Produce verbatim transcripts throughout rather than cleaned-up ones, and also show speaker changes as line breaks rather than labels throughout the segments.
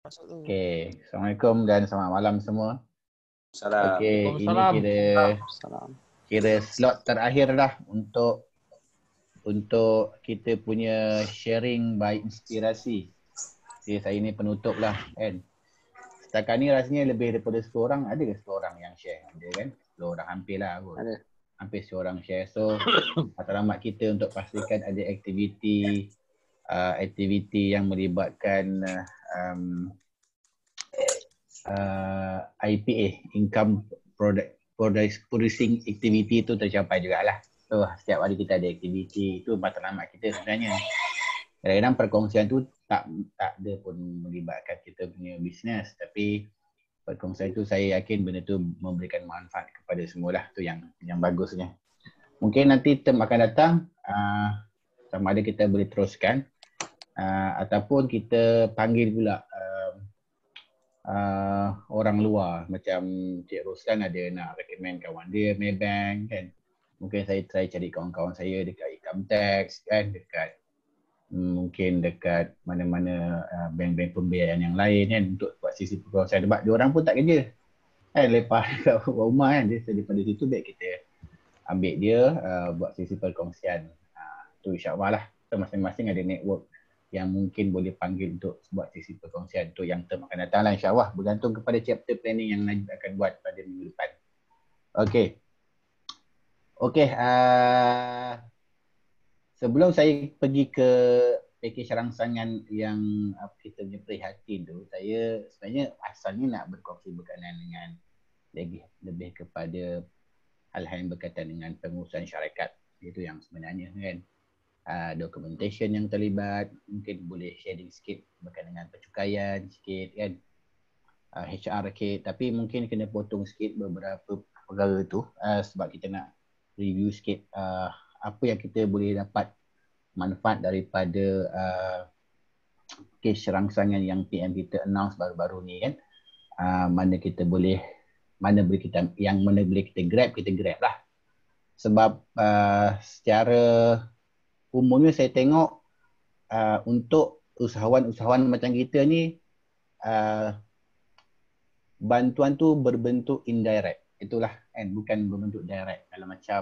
Okey, Assalamualaikum dan selamat malam semua.
Salam.
Okey, ini
Waalaikumsalam.
kira
Salam.
kira slot terakhir lah untuk untuk kita punya sharing by inspirasi. Jadi saya ni penutup lah kan. Setakat ni rasanya lebih daripada sepuluh orang, ada ke sepuluh orang yang share? Ada kan? sepuluh orang hampir lah kot.
Ada.
Hampir sepuluh orang share. So matlamat kita untuk pastikan ada aktiviti uh, aktiviti yang melibatkan uh, um, uh, I P A, Income Product Producing Activity tu tercapai jugalah. So setiap hari kita ada aktiviti, itu matlamat kita sebenarnya. Kadang-kadang perkongsian tu tak tak ada pun melibatkan kita punya bisnes, tapi perkongsian tu saya yakin benda tu memberikan manfaat kepada semua lah. Tu yang yang bagusnya. Mungkin nanti term akan datang uh, sama ada kita boleh teruskan uh, ataupun kita panggil pula uh, uh, orang luar, macam Cik Roslan ada nak recommend kawan dia Maybank kan. Mungkin saya try cari kawan-kawan saya dekat income tax kan, dekat mungkin dekat mana-mana uh, bank-bank pembiayaan yang lain kan, untuk buat sisi perkongsian. Sebab dia orang pun tak kerja kan, lepas dekat rumah kan, dia daripada situ baik kita ambil dia uh, buat sisi perkongsian. Uh, tu insyaAllah lah. So, masing-masing ada network yang mungkin boleh panggil untuk buat sisi perkongsian. Tu yang term akan datang lah insyaAllah, bergantung kepada chapter planning yang Najib akan buat pada minggu depan. Okay. Okay. Uh, sebelum saya pergi ke pakej rangsangan yang uh, kita punya prihatin tu, saya sebenarnya asalnya nak berkongsi berkenaan dengan lebih, lebih kepada hal-hal yang berkaitan dengan pengurusan syarikat. Itu yang sebenarnya kan. Uh, documentation yang terlibat, mungkin boleh sharing sikit berkaitan dengan pencukaian sikit kan. Uh, H R sikit, tapi mungkin kena potong sikit beberapa perkara tu uh, sebab kita nak review sikit uh, apa yang kita boleh dapat manfaat daripada uh, kes rangsangan yang P M kita announce baru-baru ni kan. Uh, mana kita boleh, mana boleh kita, yang mana boleh kita grab, kita grab lah. Sebab uh, secara umumnya saya tengok uh, untuk usahawan-usahawan macam kita ni, uh, bantuan tu berbentuk indirect. Itulah kan, bukan berbentuk direct. Kalau macam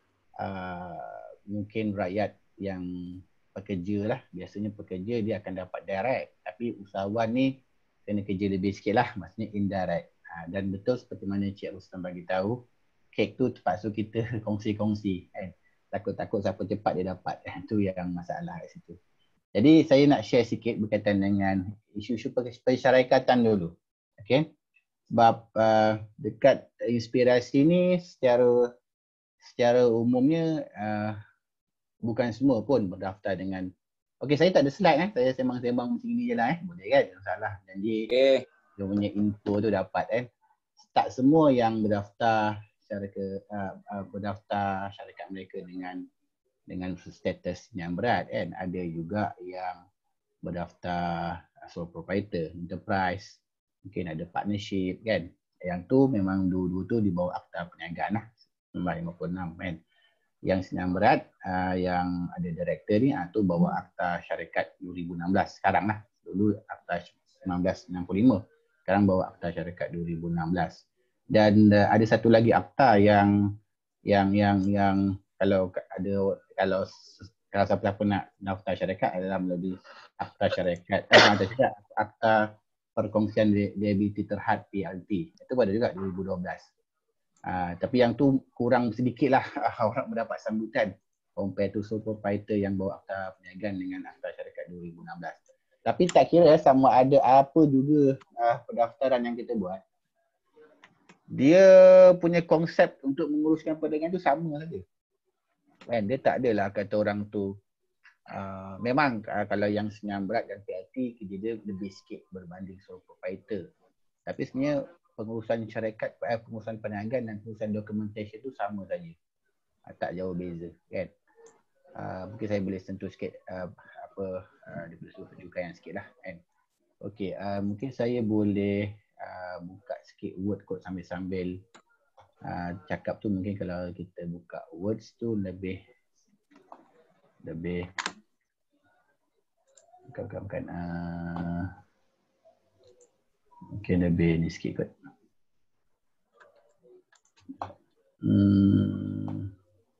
uh, mungkin rakyat yang pekerja lah, biasanya pekerja dia akan dapat direct, tapi usahawan ni kena kerja lebih sikit lah, maksudnya indirect. Ha, dan betul seperti mana Cik Rustam bagi tahu, kek tu terpaksa kita kongsi-kongsi kan. Takut-takut siapa cepat dia dapat. Itu yang masalah kat situ. Jadi saya nak share sikit berkaitan dengan isu-isu persyarikatan dulu. Okay. Sebab uh, dekat inspirasi ni secara secara umumnya uh, bukan semua pun berdaftar dengan. Okey, saya tak ada slide eh. Saya sembang-sembang macam ni je lah eh. Boleh kan? Tak salah. Janji
Okay.
dia punya info tu dapat eh. Tak semua yang berdaftar secara ke uh, uh, berdaftar syarikat mereka dengan dengan status yang berat kan. Ada juga yang berdaftar sole proprietor, enterprise, mungkin ada partnership kan. Yang tu memang dua-dua tu di bawah Akta Perniagaan lah, nombor lima puluh enam kan. Yang senang berat uh, yang ada director ni, uh, tu bawa Akta Syarikat dua ribu enam belas sekarang lah. Dulu Akta seribu sembilan ratus enam puluh lima, sekarang bawa Akta Syarikat dua ribu enam belas. Dan uh, ada satu lagi akta yang yang yang yang kalau ada kalau kalau siapa-siapa nak daftar syarikat adalah melalui Akta Syarikat eh, akta, akta Perkongsian Liability Terhad P L T. Itu pada juga dua ribu dua belas. Uh, tapi yang tu kurang sedikit lah orang mendapat sambutan compare to sole proprietor yang bawa Akta Perniagaan dengan Akta Syarikat dua ribu enam belas. Tapi tak kira sama ada apa juga uh, pendaftaran yang kita buat, dia punya konsep untuk menguruskan perdagangan tu sama saja. Kan, dia tak adalah kata orang tu uh, memang uh, kalau yang senang berat dan P L T kerja dia lebih sikit berbanding sole proprietor. Tapi sebenarnya pengurusan syarikat, eh, pengurusan perniagaan dan pengurusan documentation tu sama saja. Uh, tak jauh beza kan. Uh, mungkin saya boleh sentuh sikit uh, apa uh, daripada sudut pencukaian sikit lah kan. Okey, uh, mungkin saya boleh uh, buka sikit word code sambil-sambil uh, cakap tu. Mungkin kalau kita buka words tu lebih lebih bukan bukan, bukan uh, Mungkin lebih ni sikit kot. Hmm.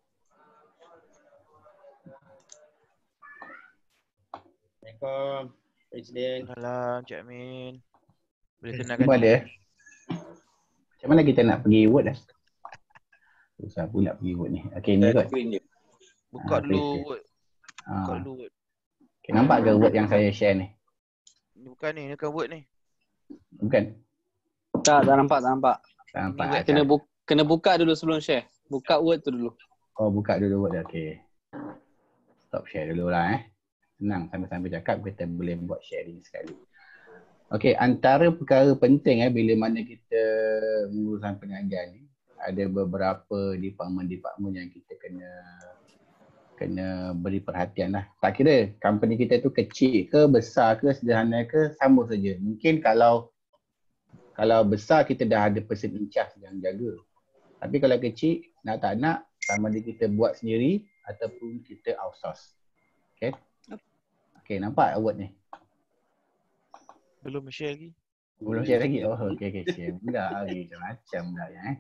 Assalamualaikum, Presiden.
Salam, Cik Amin. Boleh kenalkan
Cuma
diri?
ada. Macam mana kita nak pergi Word dah? Susah pula pergi Word ni. Okey, ni kot.
Screen je.
Buka
Ah,
dulu
okey, okey.
Word. Buka
Ah.
dulu Word.
Okay, nampak ke Word yang saya share ni?
Ni bukan ni, ni bukan Word ni.
Bukan?
Tak, tak nampak, tak nampak.
Tak nampak.
Ini Word.
Kena, bu- kena buka dulu sebelum share. Buka Word tu dulu.
Oh, buka dulu Word dah. Okey. Stop share dulu lah eh. Senang sambil-sambil cakap kita boleh buat sharing sekali. Okey, antara perkara penting eh bila mana kita menguruskan pengajian ni, ada beberapa department-department yang kita kena kena beri perhatian lah. Tak kira company kita tu kecil ke, besar ke, sederhana ke, sama saja. Mungkin kalau kalau besar kita dah ada person in charge yang jaga. Tapi kalau kecil, nak tak nak, sama ada kita buat sendiri ataupun kita outsource. Okay? Okay, nampak word ni?
Belum share lagi.
Belum share lagi? Oh, okay, okay. Share pula. Macam-macam pula ya. Eh?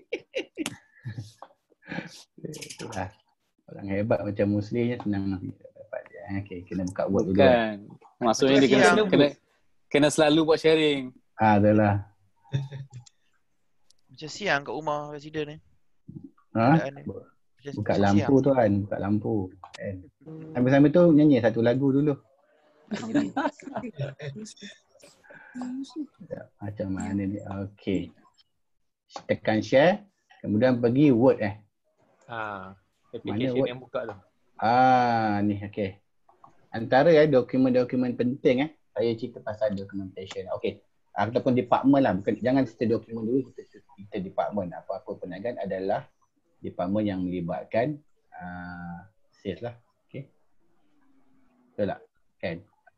Itulah. Orang hebat macam Muslim je senang dapat dia. Okay, kena buka word dulu.
Bukan. Maksudnya dia kena,
Macam
kena, kena selalu buat sharing.
Ah, itulah.
Macam siang kat rumah Presiden ni.
Ha?
Keadaan ni. Macam
Buka
macam
lampu
siang.
tu kan, buka lampu. Kan? Sambil-sambil tu nyanyi satu lagu dulu. Ya, macam mana ni? Okey. Tekan share, kemudian pergi Word eh.
Ha,
Mana
application
Word?
yang buka tu.
Ah, ni okey. Antara eh dokumen-dokumen penting eh, saya cerita pasal documentation. Okey. Ataupun department lah, bukan jangan cerita dokumen dulu, kita cerita department. Apa-apa perniagaan adalah department yang melibatkan uh, sales lah. Okey. Betul tak? Kan?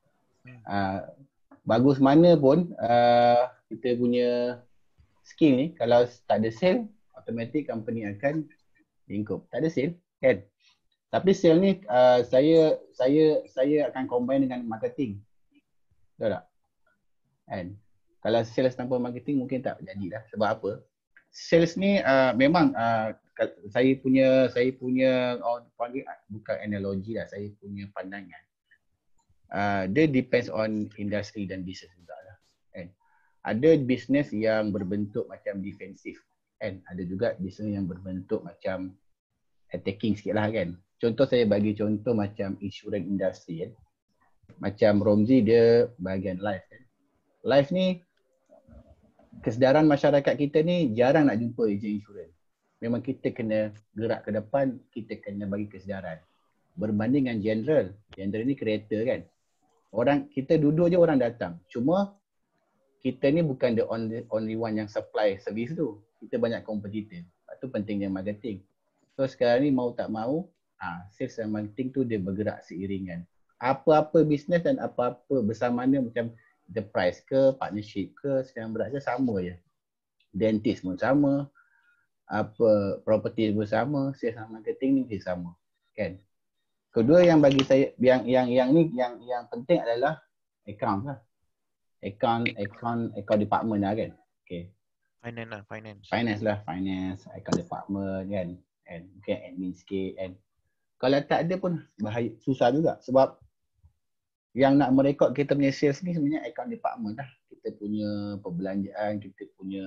Uh, bagus mana pun uh, kita punya skill ni, kalau tak ada sale, automatik company akan lingkup. Tak ada sale, kan? Tapi sale ni uh, saya saya saya akan combine dengan marketing. Betul tak? Kan? Kalau sales tanpa marketing mungkin tak jadilah. Sebab apa? Sales ni uh, memang uh, saya punya saya punya orang panggil bukan analogi lah, saya punya pandangan. Uh, dia depends on industry dan business juga lah. Kan? Ada business yang berbentuk macam defensif, kan? Ada juga business yang berbentuk macam attacking sikit lah kan. Contoh saya bagi contoh macam insurance industry kan. Macam Romzi dia bahagian life kan. Life ni kesedaran masyarakat kita ni jarang nak jumpa ejen insurans. Memang kita kena gerak ke depan, kita kena bagi kesedaran. Berbanding dengan general, general ni kereta kan. Orang kita duduk je orang datang. Cuma kita ni bukan the only, only one yang supply servis tu. Kita banyak kompetitor. Lepas tu pentingnya marketing. So sekarang ni mau tak mau, ah, sales dan marketing tu dia bergerak seiringan. Apa-apa bisnes dan apa-apa bersamanya macam enterprise ke, partnership ke, sekarang berat ke sama je. Dentist pun sama, apa property pun sama, sales dan marketing ni mesti sama. Kan? Kedua yang bagi saya yang yang yang ni yang yang penting adalah account lah. Account account account department lah kan. Okay.
Finance lah, finance.
Finance lah, finance, account department kan. And mungkin admin sikit and kalau tak ada pun bahaya, susah juga sebab yang nak merekod kita punya sales ni sebenarnya account department lah. Kita punya perbelanjaan, kita punya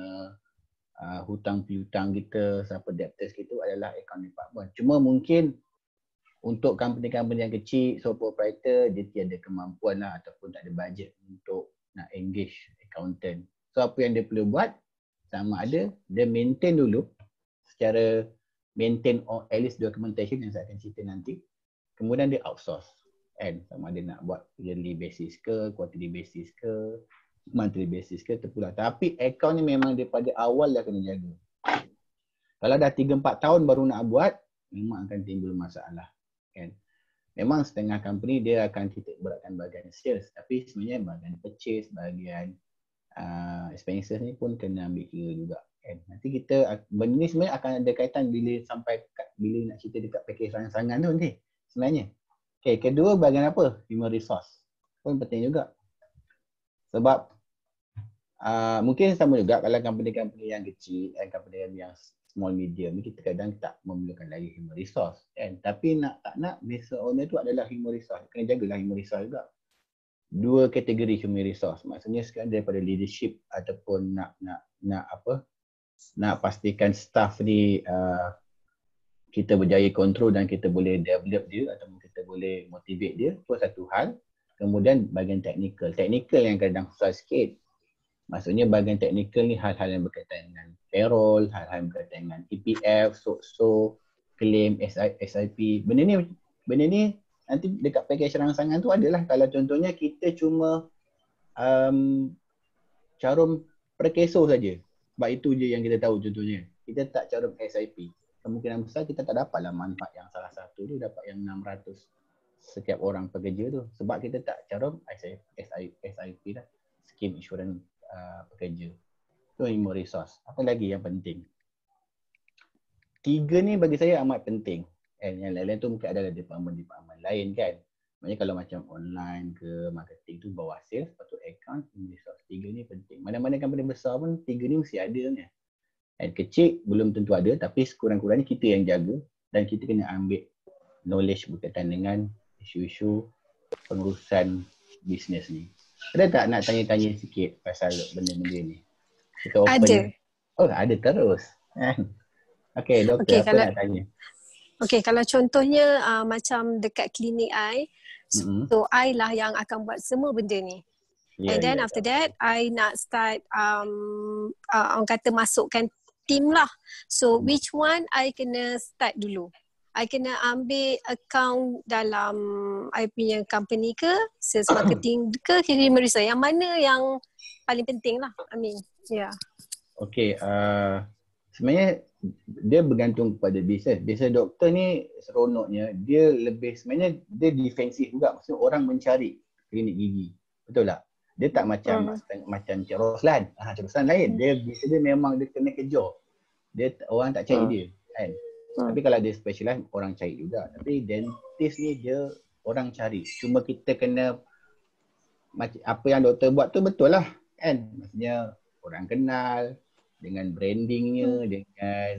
uh, hutang piutang kita, siapa debtors kita adalah account department. Cuma mungkin untuk company-company yang kecil, sole proprietor, dia tiada kemampuan lah ataupun tak ada budget untuk nak engage accountant. So apa yang dia perlu buat, sama ada dia maintain dulu secara maintain or at least documentation yang saya akan cerita nanti. Kemudian dia outsource. Kan? Sama ada nak buat yearly basis ke, quarterly basis ke, monthly basis ke, terpulang. Tapi account ni memang daripada awal dah kena jaga. Kalau dah tiga empat tahun baru nak buat, memang akan timbul masalah. Kan? Memang setengah company dia akan titik beratkan bahagian sales. Tapi sebenarnya bahagian purchase, bahagian uh, expenses ni pun kena ambil kira juga. Kan? Nanti kita, benda ni sebenarnya akan ada kaitan bila sampai bila nak cerita dekat package rancangan tu nanti. Sebenarnya. Okay, kedua bahagian apa? Human resource. Pun penting juga. Sebab Uh, mungkin sama juga kalau company-company yang kecil dan company yang small medium ni kita kadang tak memerlukan lagi human resource kan. Tapi nak tak nak business owner tu adalah human resource. Kena jagalah human resource juga. Dua kategori human resource. Maksudnya sekarang daripada leadership ataupun nak nak nak apa? Nak pastikan staff ni uh, kita berjaya kontrol dan kita boleh develop dia ataupun kita boleh motivate dia. Itu satu hal. Kemudian bahagian teknikal. Teknikal yang kadang susah sikit. Maksudnya bahagian teknikal ni hal-hal yang berkaitan dengan payroll, hal-hal yang berkaitan dengan E P F, S O K S O, claim, S I P. Benda ni benda ni nanti dekat package rangsangan tu adalah kalau contohnya kita cuma um, carum perkeso saja. Sebab itu je yang kita tahu contohnya. Kita tak carum S I P. Kemungkinan besar kita tak dapatlah manfaat yang salah satu tu dapat yang enam ratus setiap orang pekerja tu. Sebab kita tak carum S I P lah. Scheme insurance Uh, pekerja. Itu human resource. Apa lagi yang penting? Tiga ni bagi saya amat penting. And yang lain-lain tu mungkin ada department-department lain kan. Maksudnya kalau macam online ke marketing tu bawah sales, lepas tu account, human resource. Tiga ni penting. Mana-mana company besar pun tiga ni mesti ada ni. And kecil belum tentu ada tapi sekurang-kurangnya kita yang jaga dan kita kena ambil knowledge berkaitan dengan isu-isu pengurusan bisnes ni. Ada tak nak tanya-tanya sikit pasal benda-benda ni? Kita open.
Ada.
Oh, ada terus. Okey, doktor,
okay,
apa
kalau,
nak tanya?
Okey, kalau contohnya uh, macam dekat klinik I, mm-hmm. so I lah yang akan buat semua benda ni. Yeah, and then yeah, after yeah. that, I nak start, um, uh, orang kata masukkan team lah. So, hmm. which one I kena start dulu? I kena ambil account dalam I punya company ke, sales marketing ke, human resource. Yang mana yang paling penting lah. I mean, yeah.
Okay, uh, sebenarnya dia bergantung kepada bisnes. Bisnes doktor ni seronoknya, dia lebih sebenarnya dia defensif juga. Maksudnya orang mencari klinik gigi. Betul tak? Dia tak macam hmm. macam Cik Roslan. Ha, Cik Roslan lain. Dia biasa dia memang dia kena kejar. Dia orang tak cari hmm. dia. Kan? Hmm. Tapi kalau dia specialize, orang cari juga. Tapi dentist ni dia orang cari. Cuma kita kena apa yang doktor buat tu betul lah. Kan? Maksudnya orang kenal dengan brandingnya, hmm. dengan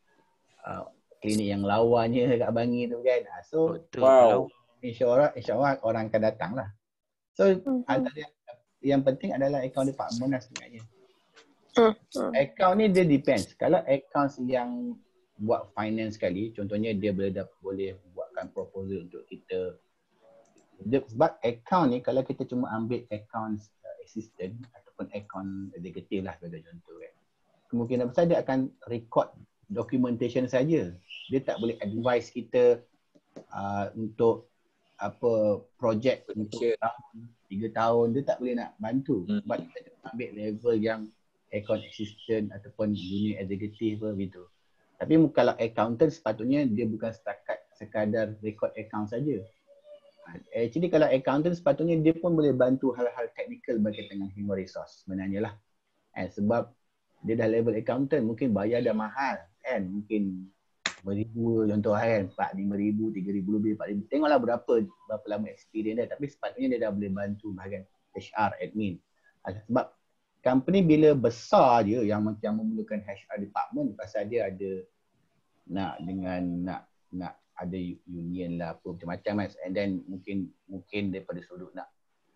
uh, klinik yang lawannya kat Bangi tu kan. So, wow. insyaAllah, insyaAllah orang akan datang lah. So, hmm. antara yang, yang penting adalah account department lah sebenarnya. Hmm. Hmm. Account ni dia depends. Kalau account yang buat finance sekali, contohnya dia boleh boleh buatkan proposal untuk kita. Dia, sebab account ni kalau kita cuma ambil account uh, assistant ataupun account executive lah sebagai contoh kan, kemungkinan besar dia akan record documentation saja. Dia tak boleh advise kita uh, untuk apa projek untuk tahun, tiga tahun, dia tak boleh nak bantu. Hmm. Sebab kita cuma ambil level yang account assistant ataupun junior executive apa gitu. Tapi kalau accountant sepatutnya dia bukan setakat sekadar record account saja. Actually kalau accountant sepatutnya dia pun boleh bantu hal-hal teknikal berkaitan dengan human resource sebenarnya lah. And sebab dia dah level accountant, mungkin bayar dah mahal kan. Mungkin lima ribu contoh kan, empat lima ribu, tiga ribu lebih, empat ribu. Tengoklah berapa berapa lama experience dia. Tapi sepatutnya dia dah boleh bantu bahagian H R, admin. Sebab company bila besar je yang macam memerlukan H R department pasal dia ada nak dengan nak nak ada union lah apa macam-macam kan. And then mungkin mungkin daripada sudut nak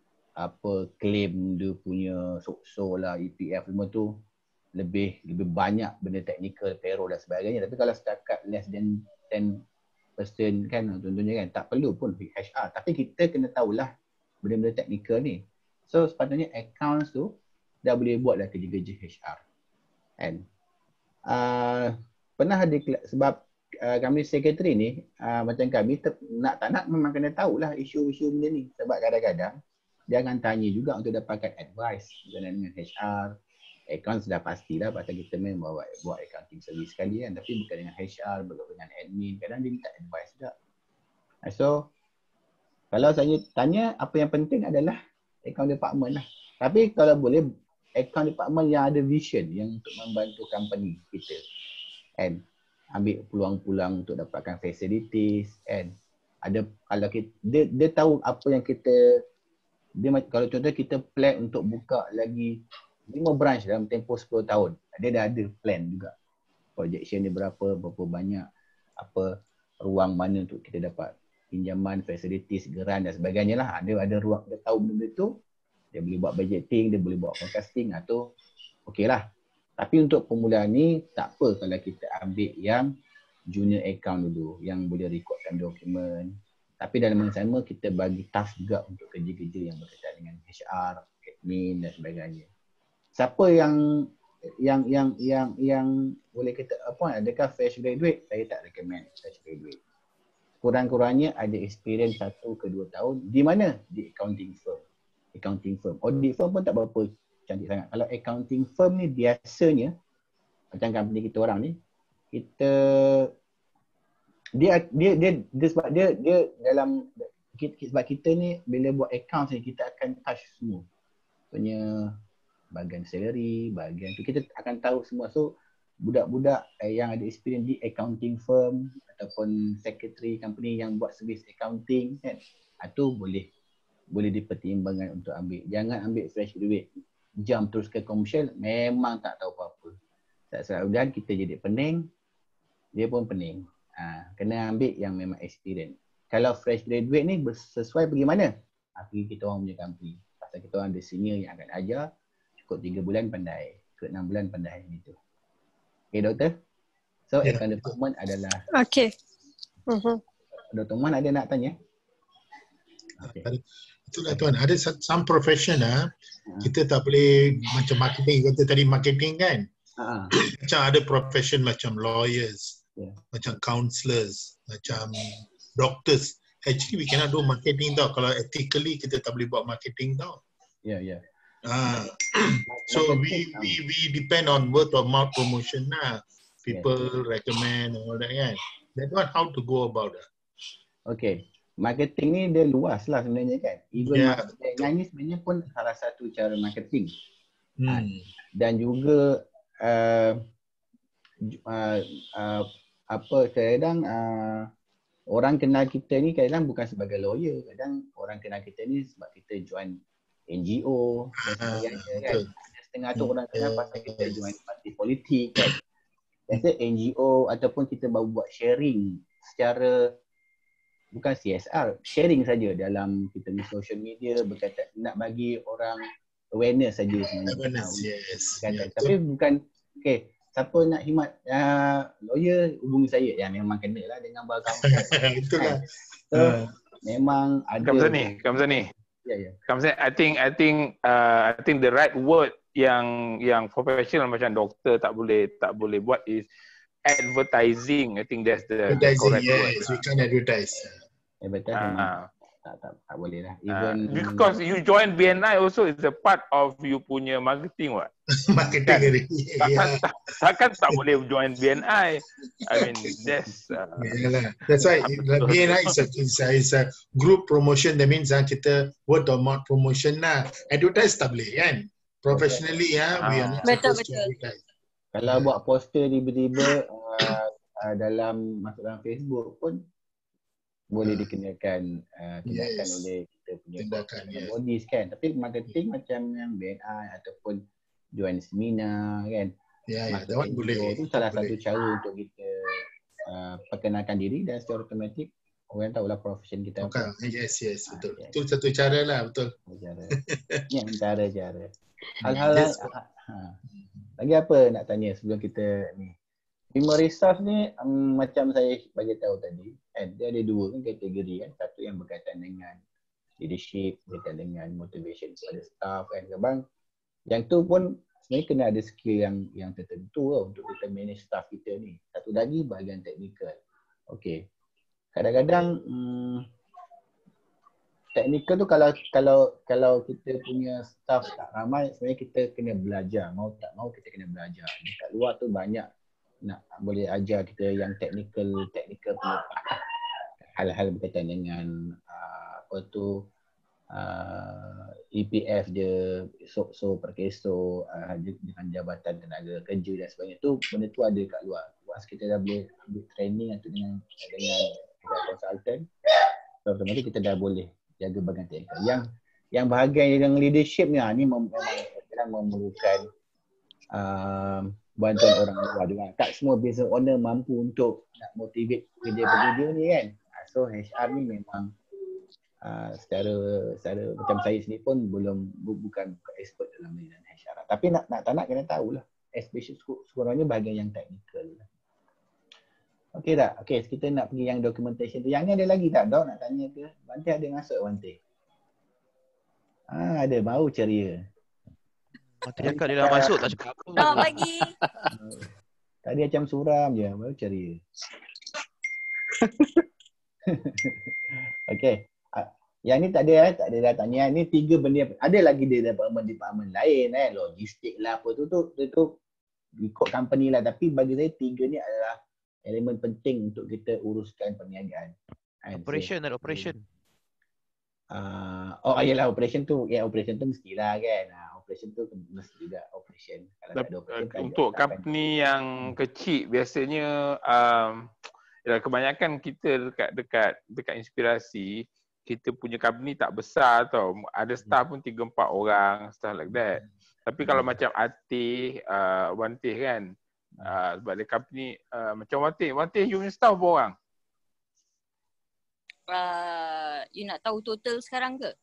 apa claim dia punya S O K S O lah, E P F semua tu lebih lebih banyak benda teknikal, payroll dan sebagainya. Tapi kalau setakat less than ten percent kan contohnya kan, tak perlu pun H R. Tapi kita kena tahulah benda-benda teknikal ni. So sepatutnya accounts tu dah boleh buat dah kerja-kerja H R. Kan? Uh, pernah ada sebab uh, kami secretary ni uh, macam kami ter, nak tak nak memang kena tahulah isu-isu benda ni. Sebab kadang-kadang dia akan tanya juga untuk dapatkan advice berkenaan dengan H R. Account sudah pastilah pasal kita memang buat, buat accounting service sekali kan. Tapi bukan dengan H R, bukan dengan admin. Kadang dia minta advice juga. So, kalau saya tanya apa yang penting adalah account department lah. Tapi kalau boleh account department yang ada vision yang untuk membantu company kita. And ambil peluang-peluang untuk dapatkan facilities and ada kalau kita dia, dia tahu apa yang kita dia kalau contoh kita plan untuk buka lagi lima branch dalam tempoh sepuluh tahun. Dia dah ada plan juga. Projection dia berapa, berapa banyak, apa ruang mana untuk kita dapat pinjaman, facilities, geran dan sebagainya lah. Ada ada ruang, dia tahu benda tu, dia boleh buat budgeting, dia boleh buat forecasting atau okey lah. Tapi untuk permulaan ni tak apa kalau kita ambil yang junior account dulu yang boleh rekodkan dokumen. Tapi dalam masa sama kita bagi task juga untuk kerja-kerja yang berkaitan dengan H R, admin dan sebagainya. Siapa yang yang yang yang yang boleh kita apa adakah fresh graduate? Saya tak recommend fresh graduate. Kurang-kurangnya ada experience satu ke dua tahun di mana? Di accounting firm. Accounting firm. Audit firm pun tak berapa cantik sangat. Kalau accounting firm ni biasanya macam company kita orang ni, kita dia dia dia, dia sebab dia dia dalam sebab kita ni bila buat account ni kita akan touch semua punya bahagian salary, bahagian tu kita akan tahu semua. So budak-budak eh, yang ada experience di accounting firm ataupun secretary company yang buat servis accounting kan, itu boleh boleh dipertimbangkan untuk ambil. Jangan ambil fresh graduate jump terus ke commercial, memang tak tahu apa-apa. Sebab kita jadi pening, dia pun pening. Ha, kena ambil yang memang experience. Kalau fresh graduate ni sesuai pergi mana? Ha, pergi kita orang punya company. Pasal kita orang ada senior yang akan ajar, cukup tiga bulan pandai, cukup enam bulan pandai gitu. Okay doktor? So yeah. Account department adalah
Okay. Uh-huh.
Doktor Man ada nak tanya?
Okay. Itulah tuan, ada some profession ah, kita tak boleh macam marketing, kata tadi marketing kan. Uh-huh. Macam ada profession macam lawyers, yeah. macam counsellors, macam doctors. Actually we cannot do marketing tau. Kalau ethically kita tak boleh buat marketing tau.
Ya, yeah, ya. Yeah.
Ah, so we we we depend on word of mouth promotion lah. People yeah. recommend all that kan. That one how to go about that.
Okay. Marketing ni dia luas lah sebenarnya kan. Even yeah, marketing ni sebenarnya pun salah satu cara marketing. Hmm. Dan juga uh, uh, uh, apa kadang uh, orang kenal kita ni kadang bukan sebagai lawyer. Kadang orang kenal kita ni sebab kita join N G O dan sebagainya kan. Setengah tu orang kenal pasal kita join parti politik kan. Biasa N G O ataupun kita baru buat sharing secara bukan C S R, sharing saja dalam kita punya social media berkaitan nak bagi orang awareness saja sebenarnya.
Awareness, yes.
Kan? Yeah, tapi betul. Bukan, okay, siapa nak khidmat uh, lawyer hubungi saya. Ya memang kena lah dengan bahasa
itulah.
So, uh. memang ada.
Kamsani, Kamsani.
Ya, ya.
Kamsani, I think I think uh, I think the right word yang yang professional macam doktor tak boleh tak boleh buat is advertising. I think that's the, the correct
yes,
word.
Yes, we can advertise.
Advertising.
Uh,
tak, tak, tak boleh lah. Even
uh, because you join B N I also is a part of you punya marketing what?
Marketing ni.
Takkan, tak, takkan tak boleh join B N I. I mean, that's... Uh,
yeah, that's why B N I is a, is, a, is a group promotion. That means uh, kita word of mouth promotion lah. Advertise tak boleh kan? Professionally ya, we are not supposed to advertise.
Kalau buat poster tiba-tiba uh, uh, dalam masuk dalam Facebook pun boleh dikenakan uh, tindakan yes. oleh kita punya tindakan, yes. bodies kan. Tapi marketing yes. macam yang B N I ataupun join seminar kan.
Ya, yeah, yeah, boleh.
Itu salah boleh. Satu cara untuk kita uh, perkenalkan diri dan secara automatik orang tahulah profession kita
okay.
apa.
Yes, yes, betul. Ha, itu yes. satu cara lah, betul.
Cara. Yang cara-cara. Hal-hal yes. ha, ha. Lagi apa nak tanya sebelum kita ni? Human resource ni um, macam saya bagi tahu tadi, kan, dia ada dua kan kategori kan. Satu yang berkaitan dengan leadership, berkaitan dengan motivation kepada staff kan. Sebab yang tu pun sebenarnya kena ada skill yang yang tertentu lah untuk kita manage staff kita ni. Satu lagi bahagian teknikal. Okey. Kadang-kadang hmm, teknikal tu kalau kalau kalau kita punya staff tak ramai, sebenarnya kita kena belajar. Mau tak mau kita kena belajar. Dekat luar tu banyak nak boleh ajar kita yang teknikal teknikal punya hal-hal berkaitan dengan uh, apa tu uh, E P F je, so, so per keso uh, dengan jabatan tenaga kerja dan sebagainya tu, benda tu ada kat luar. Once kita dah boleh ambil training atau dengan dengan konsultan, otomatik kita dah boleh jaga bahagian teknikal. Yang yang bahagian yang leadership ni, ni memang kadang-kadang memerlukan uh, bantuan orang luar juga. Tak semua business owner mampu untuk nak motivate kerja-pekerja ni kan. So H R ni memang uh, secara secara macam saya sendiri pun belum bu, bukan expert dalam bidang H R. Tapi nak nak tak nak kena tahulah. Especially sekurang-kurangnya bahagian yang teknikal lah. Okey tak? Okey, kita nak pergi yang documentation tu. Yang ni ada lagi tak, Dok? Nak tanya ke? Wante ada masuk, Wante? Ah, ada. Baru ceria.
Wante cakap dia dah masuk, tak cakap apa.
Selamat pagi.
Tadi macam suram je. Baru ceria. Okey. Yang ni tak ada, eh? tak ada dah tanya. Ni tiga benda. Ada lagi dia department-department lain. Eh? Logistik lah apa tu. tu, tu, tu ikut company lah. Tapi bagi saya tiga ni adalah elemen penting untuk kita uruskan perniagaan.
Operation dan operation.
Uh, oh ayalah operation tu. Ya yeah, operation tu mestilah kan. Uh, operation tu mesti juga operation. Kalau tak ada operation,
untuk company yang hmm. kecil biasanya um, ya, kebanyakan kita dekat dekat dekat Inspirasi kita punya company tak besar tau. Ada staff pun tiga empat orang, stuff like that. Tapi kalau macam Atih, uh, Wantih kan, Uh, sebab dia company uh, macam Wantih. Wantih you punya staff berapa orang?
Uh, you nak tahu total sekarang ke?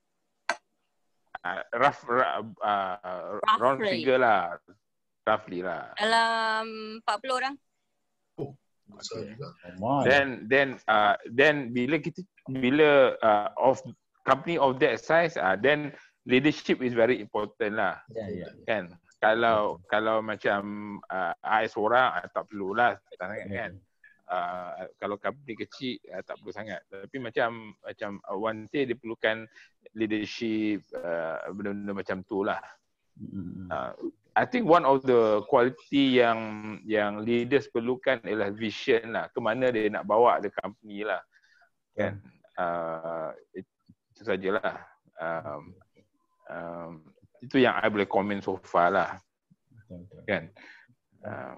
Uh, rough, uh, round figure lah. Roughly lah.
Dalam empat puluh orang.
Oh, besar juga.
Then then uh, then bila kita bila uh, of company of that size, uh, then leadership is very important lah.
Yeah, yeah.
Kan? Kalau yeah. kalau macam uh, I seorang uh, tak perlulah tak sangat kan. Uh, kalau company kecil uh, tak perlu sangat. Tapi macam macam uh, Wante dia perlukan leadership uh, benda-benda macam tu lah. Uh, I think one of the quality yang yang leaders perlukan ialah vision lah. Ke mana dia nak bawa the company lah. Kan. Uh, itu sajalah. Um, um, itu yang I boleh komen so far lah.
Betul-betul.
Kan. Uh,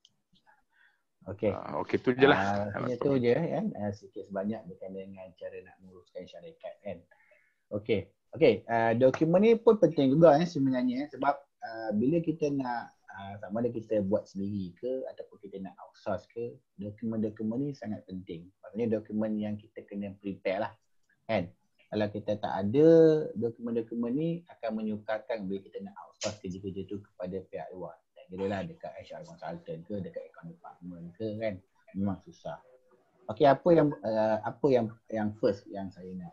Okey.
Uh, Okey tu je lah.
Uh, itu je kan. Uh, sikit sebanyak berkaitan dengan cara nak menguruskan syarikat kan. Okey. Okey. Uh, dokumen ni pun penting juga eh, sebenarnya. Sebab uh, bila kita nak uh, sama ada kita buat sendiri ke ataupun kita nak outsource ke, dokumen-dokumen ni sangat penting. Maksudnya dokumen yang kita kena prepare lah. Kan. Kalau kita tak ada dokumen-dokumen ni akan menyukarkan bila kita nak outsource kerja-kerja tu kepada pihak luar. Tak kira lah dekat H R consultant ke, dekat account department ke kan. Memang susah. Okey, apa yang uh, apa yang yang first yang saya nak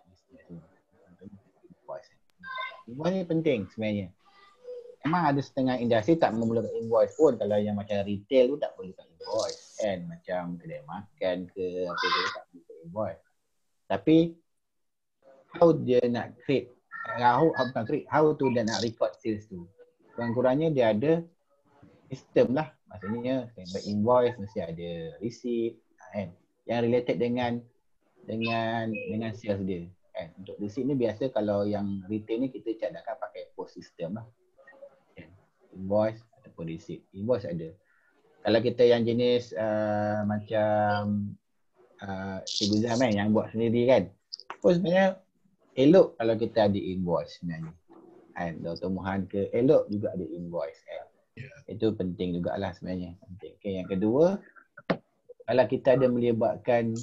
invoice. Invoice ni penting sebenarnya. Memang ada setengah industri tak memerlukan invoice pun. Kalau yang macam retail tu tak perlukan invoice kan. Macam kedai makan ke apa ke tak perlukan invoice. Tapi how dia nak create, how, how bukan create, how tu dia nak record sales tu. Kurang-kurangnya dia ada sistem lah. Maksudnya invoice mesti ada receipt kan. Yang related dengan dengan dengan sales dia. Kan. Untuk receipt ni biasa kalau yang retail ni kita cadangkan pakai post system lah. Kan. Invoice ataupun receipt. Invoice ada. Kalau kita yang jenis uh, macam uh, Cikgu Zam kan yang buat sendiri kan. Pun sebenarnya elok kalau kita ada invoice sebenarnya. Kan, Doktor Muhan ke, elok juga ada invoice. Kan. Yeah. Itu penting jugalah sebenarnya. Penting. Okay, yang kedua, kalau kita ada melibatkan,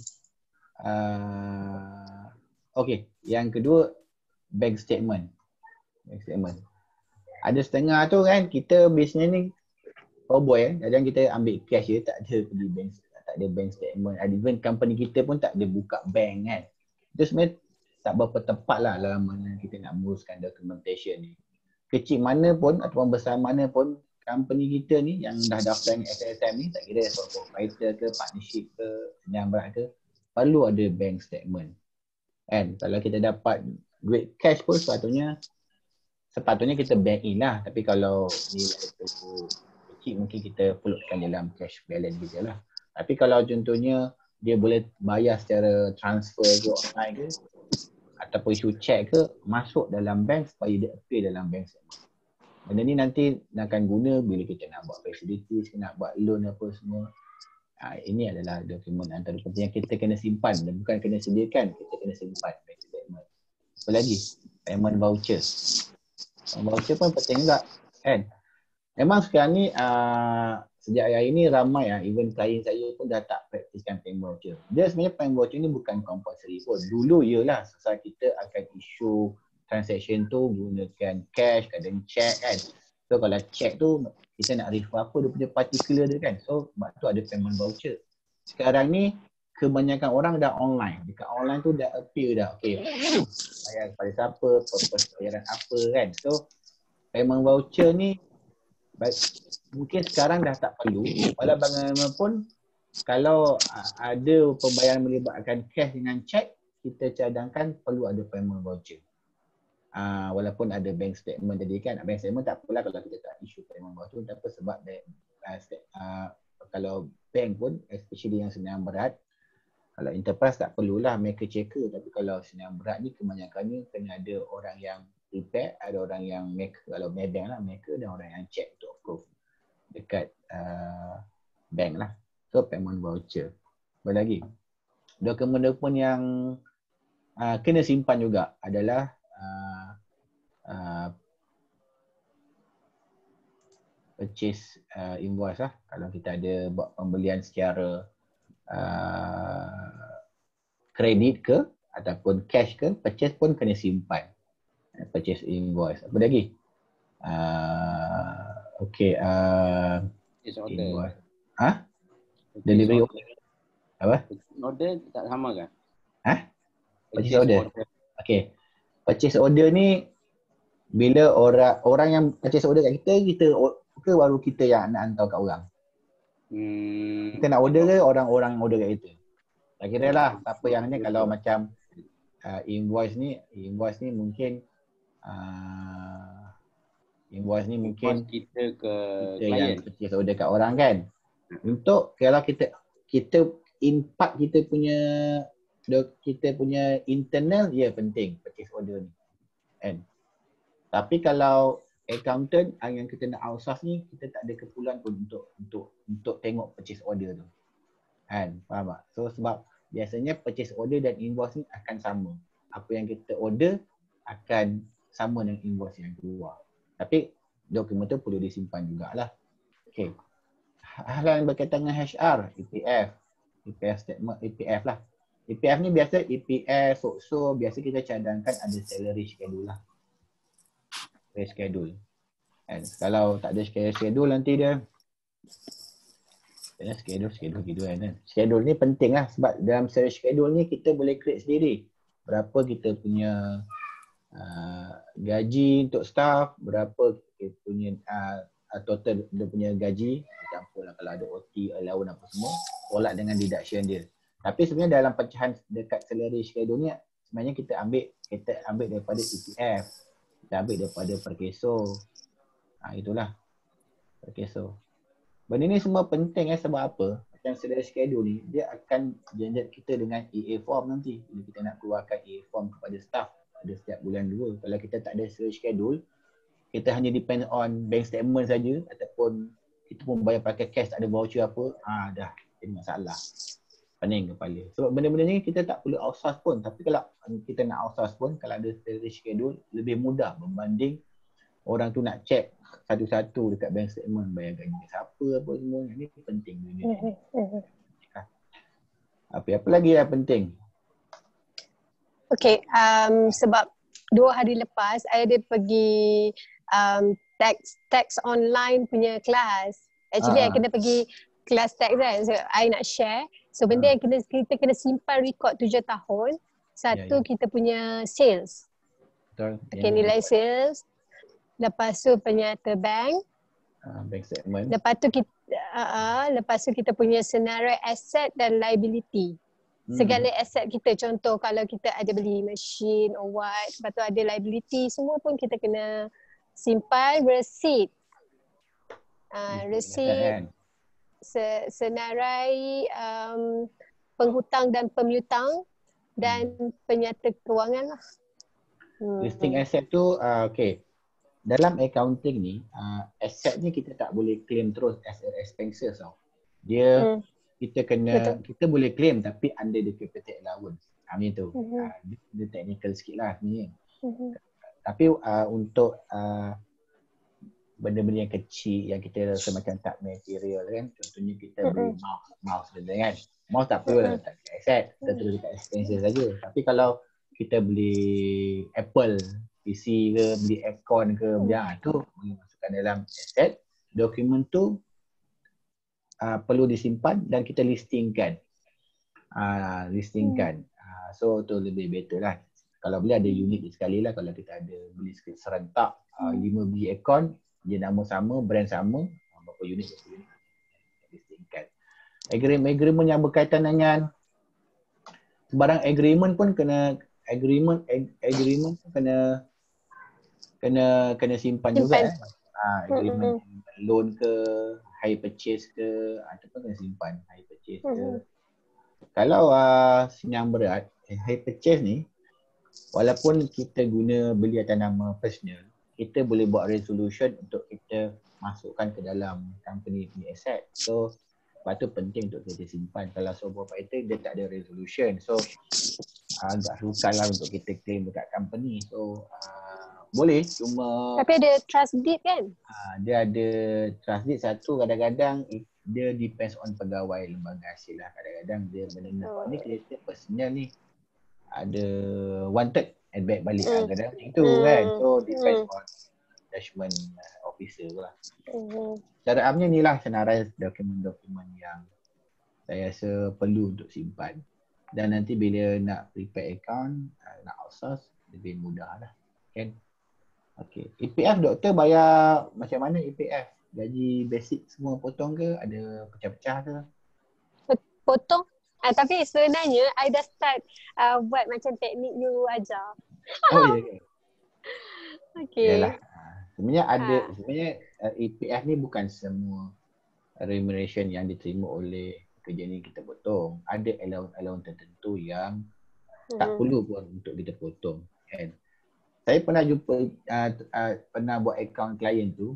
uh, okay, yang kedua, bank statement. Bank statement. Ada setengah tu kan, kita bisnes ni, cowboy eh, kadang kita ambil cash je, tak ada pergi bank, tak ada bank statement. Even company kita pun tak ada buka bank kan. Itu sebenarnya tak berapa tepat lah dalam mana kita nak menguruskan documentation ni. Kecil mana pun ataupun besar mana pun company kita ni yang dah daftar dengan S S M ni, tak kira sole proprietor ke, partnership ke, penyambaran ke, perlu ada bank statement. Kan? Kalau kita dapat duit cash pun sepatutnya sepatutnya kita bank in lah. Tapi kalau nilai tu kecil mungkin kita pelukkan dalam cash balance kita lah. Tapi kalau contohnya dia boleh bayar secara transfer ke online ke, ataupun issue check ke, masuk dalam bank supaya dia appear dalam bank statement. Benda ni nanti akan guna bila kita nak buat facilities, nak buat loan apa semua. Ha, ini adalah dokumen antara penting yang kita kena simpan dan bukan kena sediakan, kita kena simpan bank statement. Apa lagi? Payment voucher. Voucher pun penting juga kan. Memang sekarang ni uh, sejak hari ni ramai ah, even klien saya pun dah tak praktiskan payment voucher. Dia sebenarnya payment voucher ni bukan compulsory pun. Dulu ialah sebab kita akan issue transaction tu gunakan cash, kadang check kan. So kalau check tu kita nak refer apa dia punya particular dia kan. So sebab tu ada payment voucher. Sekarang ni kebanyakan orang dah online. Dekat online tu dah appear dah. Okay, bayar kepada siapa, purpose bayaran apa kan. So payment voucher ni baik, mungkin sekarang dah tak perlu. Walau bagaimanapun kalau ada pembayaran melibatkan cash dengan cek, kita cadangkan perlu ada payment voucher. Uh, walaupun ada bank statement tadi kan, bank statement tak apalah kalau kita tak issue payment voucher, tapi sebab bank, uh, uh, kalau bank pun, especially yang senang berat, kalau enterprise tak perlulah mereka checker, tapi kalau senang berat ni kebanyakannya kena ada orang yang prepare, ada orang yang make, kalau bank lah maker dan orang yang check untuk approve dekat uh, bank lah. So payment voucher. Apa lagi? Dokumen-dokumen yang uh, kena simpan juga adalah uh, uh, purchase uh, invoice lah. Kalau kita ada buat pembelian secara uh, kredit ke ataupun cash ke, purchase pun kena simpan. Purchase invoice. Apa lagi? Uh, okay. Uh, invoice. Ha? Delivery order. Apa?
Order tak sama kan?
Ha? Purchase order. Okay. Purchase order ni bila orang orang yang purchase order kat kita, kita ke baru kita yang nak hantar kat orang? Hmm. Kita nak order ke orang-orang order kat kita? Tak kira lah. Apa yang ni kalau macam uh, invoice ni, invoice ni mungkin Uh, invoice ni mungkin
invoice kita ke
kita yang purchase order kat orang kan. Untuk kalau kita kita impact kita punya kita punya internal, ya penting purchase order ni kan. Tapi kalau accountant yang kita nak outsource ni, kita tak ada keperluan pun untuk untuk untuk tengok purchase order tu kan. Faham tak? So sebab biasanya purchase order dan invoice ni akan sama. Apa yang kita order akan sama dengan invoice yang keluar. Tapi dokumen tu perlu disimpan jugalah. Okay. Hal yang berkaitan dengan H R, E P F, E P F statement, E P F lah. E P F ni biasa E P F, S O K S O, biasa kita cadangkan ada salary schedule lah. Salary schedule. And kalau tak ada schedule nanti dia Kena schedule, schedule gitu kan. Schedule ni penting lah sebab dalam salary schedule ni kita boleh create sendiri. Berapa kita punya Uh, gaji untuk staff, berapa kita punya uh, total dia punya gaji, campur lah kalau ada O T, allowance apa semua, tolak dengan deduction dia. Tapi sebenarnya dalam pecahan dekat salary schedule ni sebenarnya kita ambil kita ambil daripada E P F, kita ambil daripada Perkeso. Ha, itulah Perkeso. Benda ni semua penting eh, sebab apa? Macam salary schedule ni dia akan generate kita dengan E A form nanti bila kita nak keluarkan E A form kepada staff ada setiap bulan dua. Kalau kita tak ada salary schedule, kita hanya depend on bank statement saja ataupun kita pun bayar pakai cash, tak ada voucher apa, ah dah jadi masalah. Pening kepala. Sebab benda-benda ni kita tak perlu outsource pun, tapi kalau kita nak outsource pun kalau ada salary schedule lebih mudah berbanding orang tu nak check satu-satu dekat bank statement, bayar gaji siapa apa semua. Ini penting benda ni. Apa apa lagi yang penting?
Okay, um, sebab dua hari lepas, I ada pergi um, tax tax online punya kelas. Actually, uh. I kena pergi kelas tax kan. So, I nak share. So, benda uh. yang kena, kita kena simpan record tujuh tahun. Satu, yeah, yeah. kita punya sales. Betul. Okay, yeah. nilai sales. Lepas tu, penyata bank.
Uh, bank statement.
Lepas tu, kita, uh, uh, lepas tu kita punya senarai asset dan liability. Segala aset kita, contoh kalau kita ada beli mesin or what, lepas tu ada liability, semua pun kita kena simpan. Receipt, uh, receipt, se- senarai um, penghutang dan pemiutang dan penyata kewangan lah.
Hmm. Listing aset tu, uh, okay. Dalam accounting ni, uh, aset ni kita tak boleh claim terus as expenses tau. Dia hmm. kita kena, betul, kita boleh claim tapi under the capital allowance. Ha, macam tu. Uh-huh. Ha, dia, dia technical sikit lah sebenarnya. Uh-huh. Tapi uh, untuk uh, benda-benda yang kecil yang kita rasa macam tak material kan, contohnya kita beli mouse, mouse benda kan. Mouse tak perlu lah letak kat asset, kita terus dekat expenses saja. Tapi kalau kita beli Apple P C ke, beli aircon ke, yang tu boleh masukkan dalam asset. Dokumen tu uh, perlu disimpan dan kita listingkan. Uh, listingkan. Uh, so tu lebih better lah. Kalau boleh ada unit sekali lah, kalau kita ada beli serentak uh, lima biji aircon, dia nama sama, brand sama, berapa unit, berapa unit listingkan. Agreement-agreement yang berkaitan dengan barang agreement pun kena agreement ag, agreement pun kena kena kena simpan, simpan. juga eh. Ah, agreement mm-hmm. loan ke, hire purchase ke, itu pun kena simpan, hire purchase ke. Mm-hmm. Kalau uh, senyam berat, eh, hire purchase ni walaupun kita guna beli atas nama personal, kita boleh buat resolution untuk kita masukkan ke dalam company punya asset. So, sebab tu penting untuk kita simpan. Kalau sole proprietor, dia tak ada resolution. So, uh, agak sukar lah untuk kita claim dekat company. So, uh, boleh cuma...
Tapi ada trust deed kan?
Uh, dia ada trust deed satu, kadang-kadang dia depends on pegawai lembaga hasil lah. Kadang-kadang dia benda-benda oh. ni kereta personal ni ada one third and back balik mm. kadang macam tu mm. kan. So depends mm. on judgement uh, officer lah. Mm. Cara amnya ni lah senarai dokumen-dokumen yang saya rasa perlu untuk simpan. Dan nanti bila nak prepare account, uh, nak outsource, lebih mudah lah kan. Okay. E P F doktor bayar macam mana E P F? Gaji basic semua potong ke? Ada pecah-pecah ke?
Potong. Uh, tapi sebenarnya I dah start uh, buat macam teknik you ajar.
Oh ya.
Okay.
Yalah. Sebenarnya ada, ha. sebenarnya uh, E P F ni bukan semua remuneration yang diterima oleh kerja ni kita potong. Ada allowance-allowance tertentu yang hmm. tak perlu pun untuk kita potong. Kan? Saya pernah jumpa, uh, uh, pernah buat account klien tu,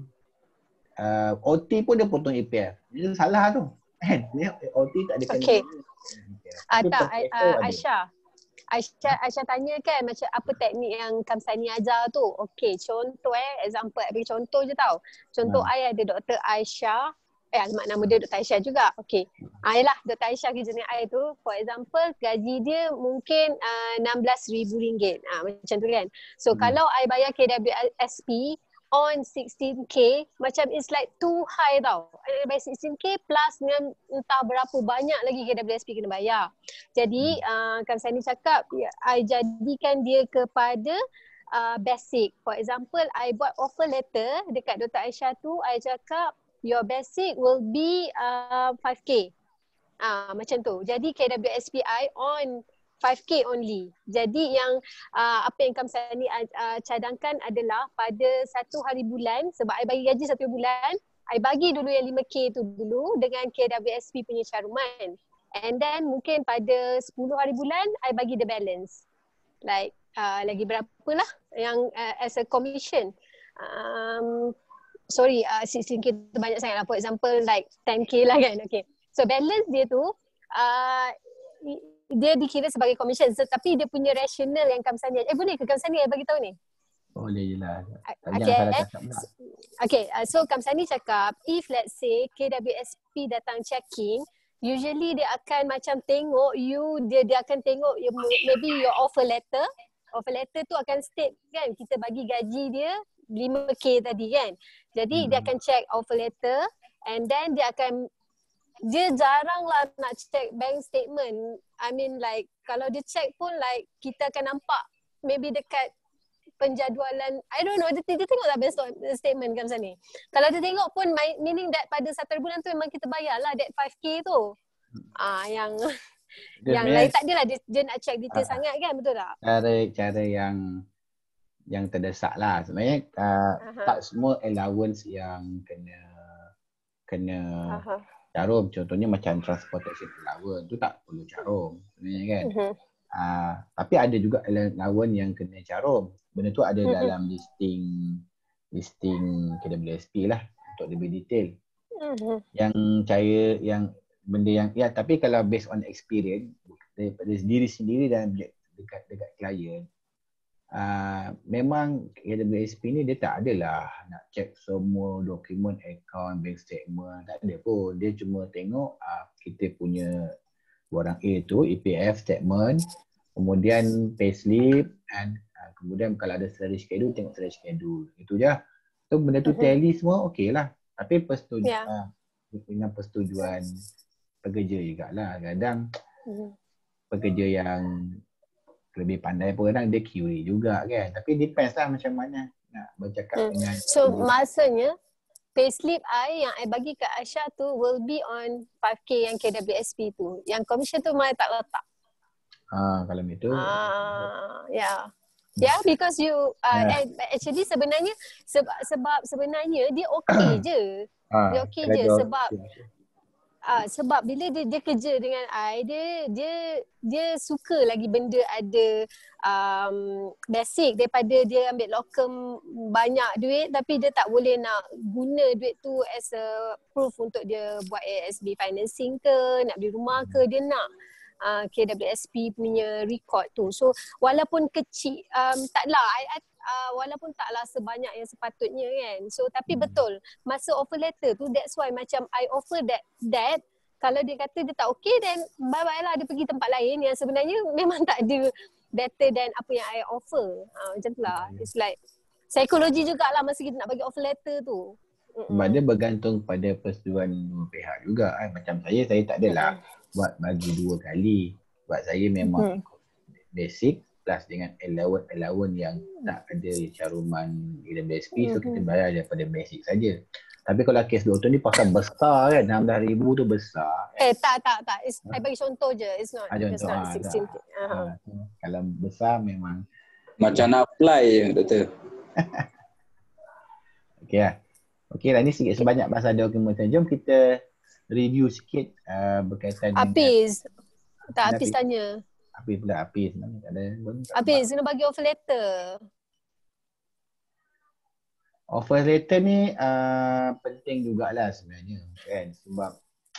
uh, O T pun dia potong E P F. Itu salah tu. Kan? O T tak ada kena.
Okay. Ah, tak, uh, Aisyah. Aisyah, Aisyah tanya kan macam apa teknik yang Kamsani ajar tu. Okey, contoh eh, example, bagi contoh je tau. Contoh ha. I ada Doktor Aisyah, eh alamat nama dia Doktor Aisyah juga. Okey. Ah, yalah, Doktor Aisyah kerja dengan I tu, for example, gaji dia mungkin uh, enam belas ribu ringgit. Ah, macam tu kan. So, hmm. kalau I bayar K W S P on sixteen K, macam it's like too high tau. I bayar sixteen K plus dengan entah berapa banyak lagi K W S P kena bayar. Jadi, uh, kan saya ni cakap, I jadikan dia kepada uh, basic. For example, I buat offer letter dekat Doktor Aisyah tu, I cakap, your basic will be uh, five K. Uh, macam tu. Jadi, K W S P I on five K only. Jadi yang uh, apa yang Kamsani uh, cadangkan adalah pada satu hari bulan, sebab I bagi gaji satu bulan, I bagi dulu yang lima K tu dulu dengan K W S P punya caruman. And then mungkin pada sepuluh hari bulan, I bagi the balance. Like uh, lagi berapa lah yang uh, as a commission. Um, sorry, uh, sixteen K tu banyak sangat lah. For example like ten K lah kan. Okay. So balance dia tu, uh, dia dikira sebagai commission, tapi dia punya rasional yang Kamsani. Eh boleh ke Kamsani saya bagi tahu ni?
Boleh je lah.
Okay. Okay, uh, so Kamsani cakap, if let's say K W S P datang checking, usually dia akan macam tengok you, dia dia akan tengok you, maybe your offer letter. Offer letter tu akan state kan, kita bagi gaji dia lima K tadi kan. Jadi hmm. dia akan check offer letter and then dia akan, dia jarang lah nak check bank statement. I mean like kalau dia check pun like kita akan nampak maybe dekat penjadualan, I don't know, dia, dia tengok lah bank statement kan macam ni. Kalau dia tengok pun meaning that pada satu bulan tu memang kita bayar lah that five K tu. Ah yang dia yang lain tak adalah dia, dia nak check detail uh, sangat kan, betul tak?
Cara cara yang yang terdesak lah sebenarnya uh, uh-huh. tak semua allowance yang kena kena uh-huh. carum. Contohnya macam transportation allowance tu tak perlu carum sebenarnya kan. Uh-huh. Uh, tapi ada juga allowance yang kena carum. Benda tu ada uh-huh. dalam listing listing K W S P lah untuk lebih detail. Uh-huh. Yang cara yang benda yang ya, tapi kalau based on experience daripada diri sendiri dan dekat dekat klien, uh, memang K W S P ni dia tak adalah nak check semua dokumen account, bank statement, tak ada pun. Dia cuma tengok uh, kita punya barang A tu, E P F statement, kemudian payslip, and uh, kemudian kalau ada salary schedule, tengok salary schedule. Itu je. So benda tu tally semua okey lah. Tapi persetujuan, yeah. uh, dengan persetujuan pekerja jugalah. Kadang mm-hmm. pekerja yang lebih pandai pun kadang dia query juga kan. Tapi depends lah macam mana nak bercakap hmm. dengan.
So pekerja. Maksudnya payslip I yang I bagi kat Aisyah tu will be on five K yang K W S P tu. Yang commission tu Mai tak letak.
Ah, kalau itu.
Ah, ya. Yeah. Yeah, because you uh, yeah. actually sebenarnya sebab sebab sebenarnya dia okey je. Ah, dia okey je sebab Ah, sebab bila dia dia kerja dengan I, dia dia dia suka lagi benda ada um, basic daripada dia ambil locum banyak duit tapi dia tak boleh nak guna duit tu as a proof untuk dia buat A S B financing ke, nak beli rumah ke, dia nak uh, K W S P punya record tu. So walaupun kecil, um, taklah I, I Uh, walaupun taklah sebanyak yang sepatutnya kan. So tapi betul masa offer letter tu, that's why macam I offer that that kalau dia kata dia tak okay, then bye bye lah, dia pergi tempat lain yang sebenarnya memang tak ada better than apa yang I offer. Uh, macam tu lah. It's like psikologi jugalah masa kita nak bagi offer letter tu.
Sebab dia bergantung pada persetujuan dua pihak juga kan. Macam saya, saya tak adalah mm-hmm. buat bagi dua kali. Sebab saya memang mm-hmm. basic plus dengan allowance-allowance yang tak ada caruman K W S P, mm-hmm. so kita bayar daripada basic saja. Tapi kalau kes doktor ni pasal besar kan, enam belas ribu tu besar.
Eh tak, tak, tak. It's, ha? I bagi contoh je. It's not,
ha,
it's not
ha,
sixteen.
Uh-huh. Ha, kalau besar memang.
Macam nak apply je doktor.
Okey lah. Okey lah, ni sikit sebanyak bahasa dokumen. Jom kita review sikit uh, berkaitan
dengan Apis. Tak, Apis tanya.
Apis pula, Apis sebenarnya tak ada.
Apis, kena bagi offer letter.
Offer letter ni uh, penting jugalah sebenarnya kan, sebab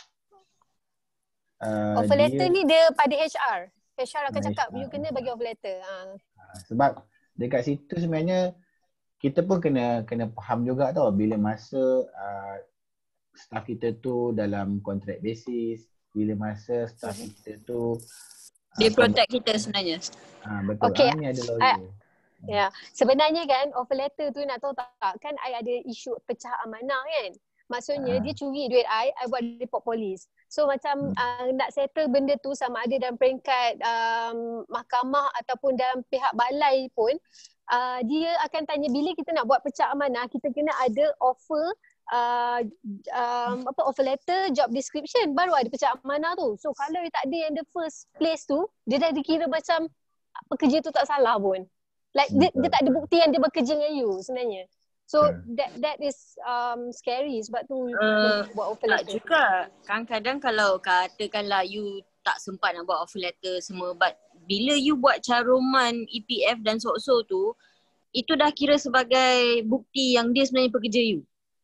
uh, offer dia, letter ni dia pada H R. H R akan cakap H R. You kena bagi offer letter. Ha.
Sebab dekat situ sebenarnya kita pun kena kena faham juga tau bila masa uh, staff kita tu dalam contract basis, bila masa staff mm-hmm. kita tu
dia protect kita sebenarnya.
Ah, betul.
Okay.
Ah, ni ada lawyer. I,
ya, sebenarnya kan offer letter tu nak tahu tak, kan I ada isu pecah amanah kan. Maksudnya ah. dia curi duit I, I buat report polis. So macam hmm. uh, nak settle benda tu sama ada dalam peringkat um, mahkamah ataupun dalam pihak balai pun, uh, dia akan tanya bila kita nak buat pecah amanah, kita kena ada offer Uh, um, apa offer letter, job description, baru ada pecah amanah tu. So kalau dia tak ada yang the first place tu, dia dah dikira macam pekerja tu tak salah pun. Like dia, dia tak ada bukti yang dia bekerja dengan you sebenarnya. So hmm. that that is um, scary sebab tu uh, buat offer letter.
Tak juga. Kadang-kadang kalau katakanlah you tak sempat nak buat offer letter semua, but bila you buat caruman E P F dan so-so tu, itu dah kira sebagai bukti yang dia sebenarnya pekerja you.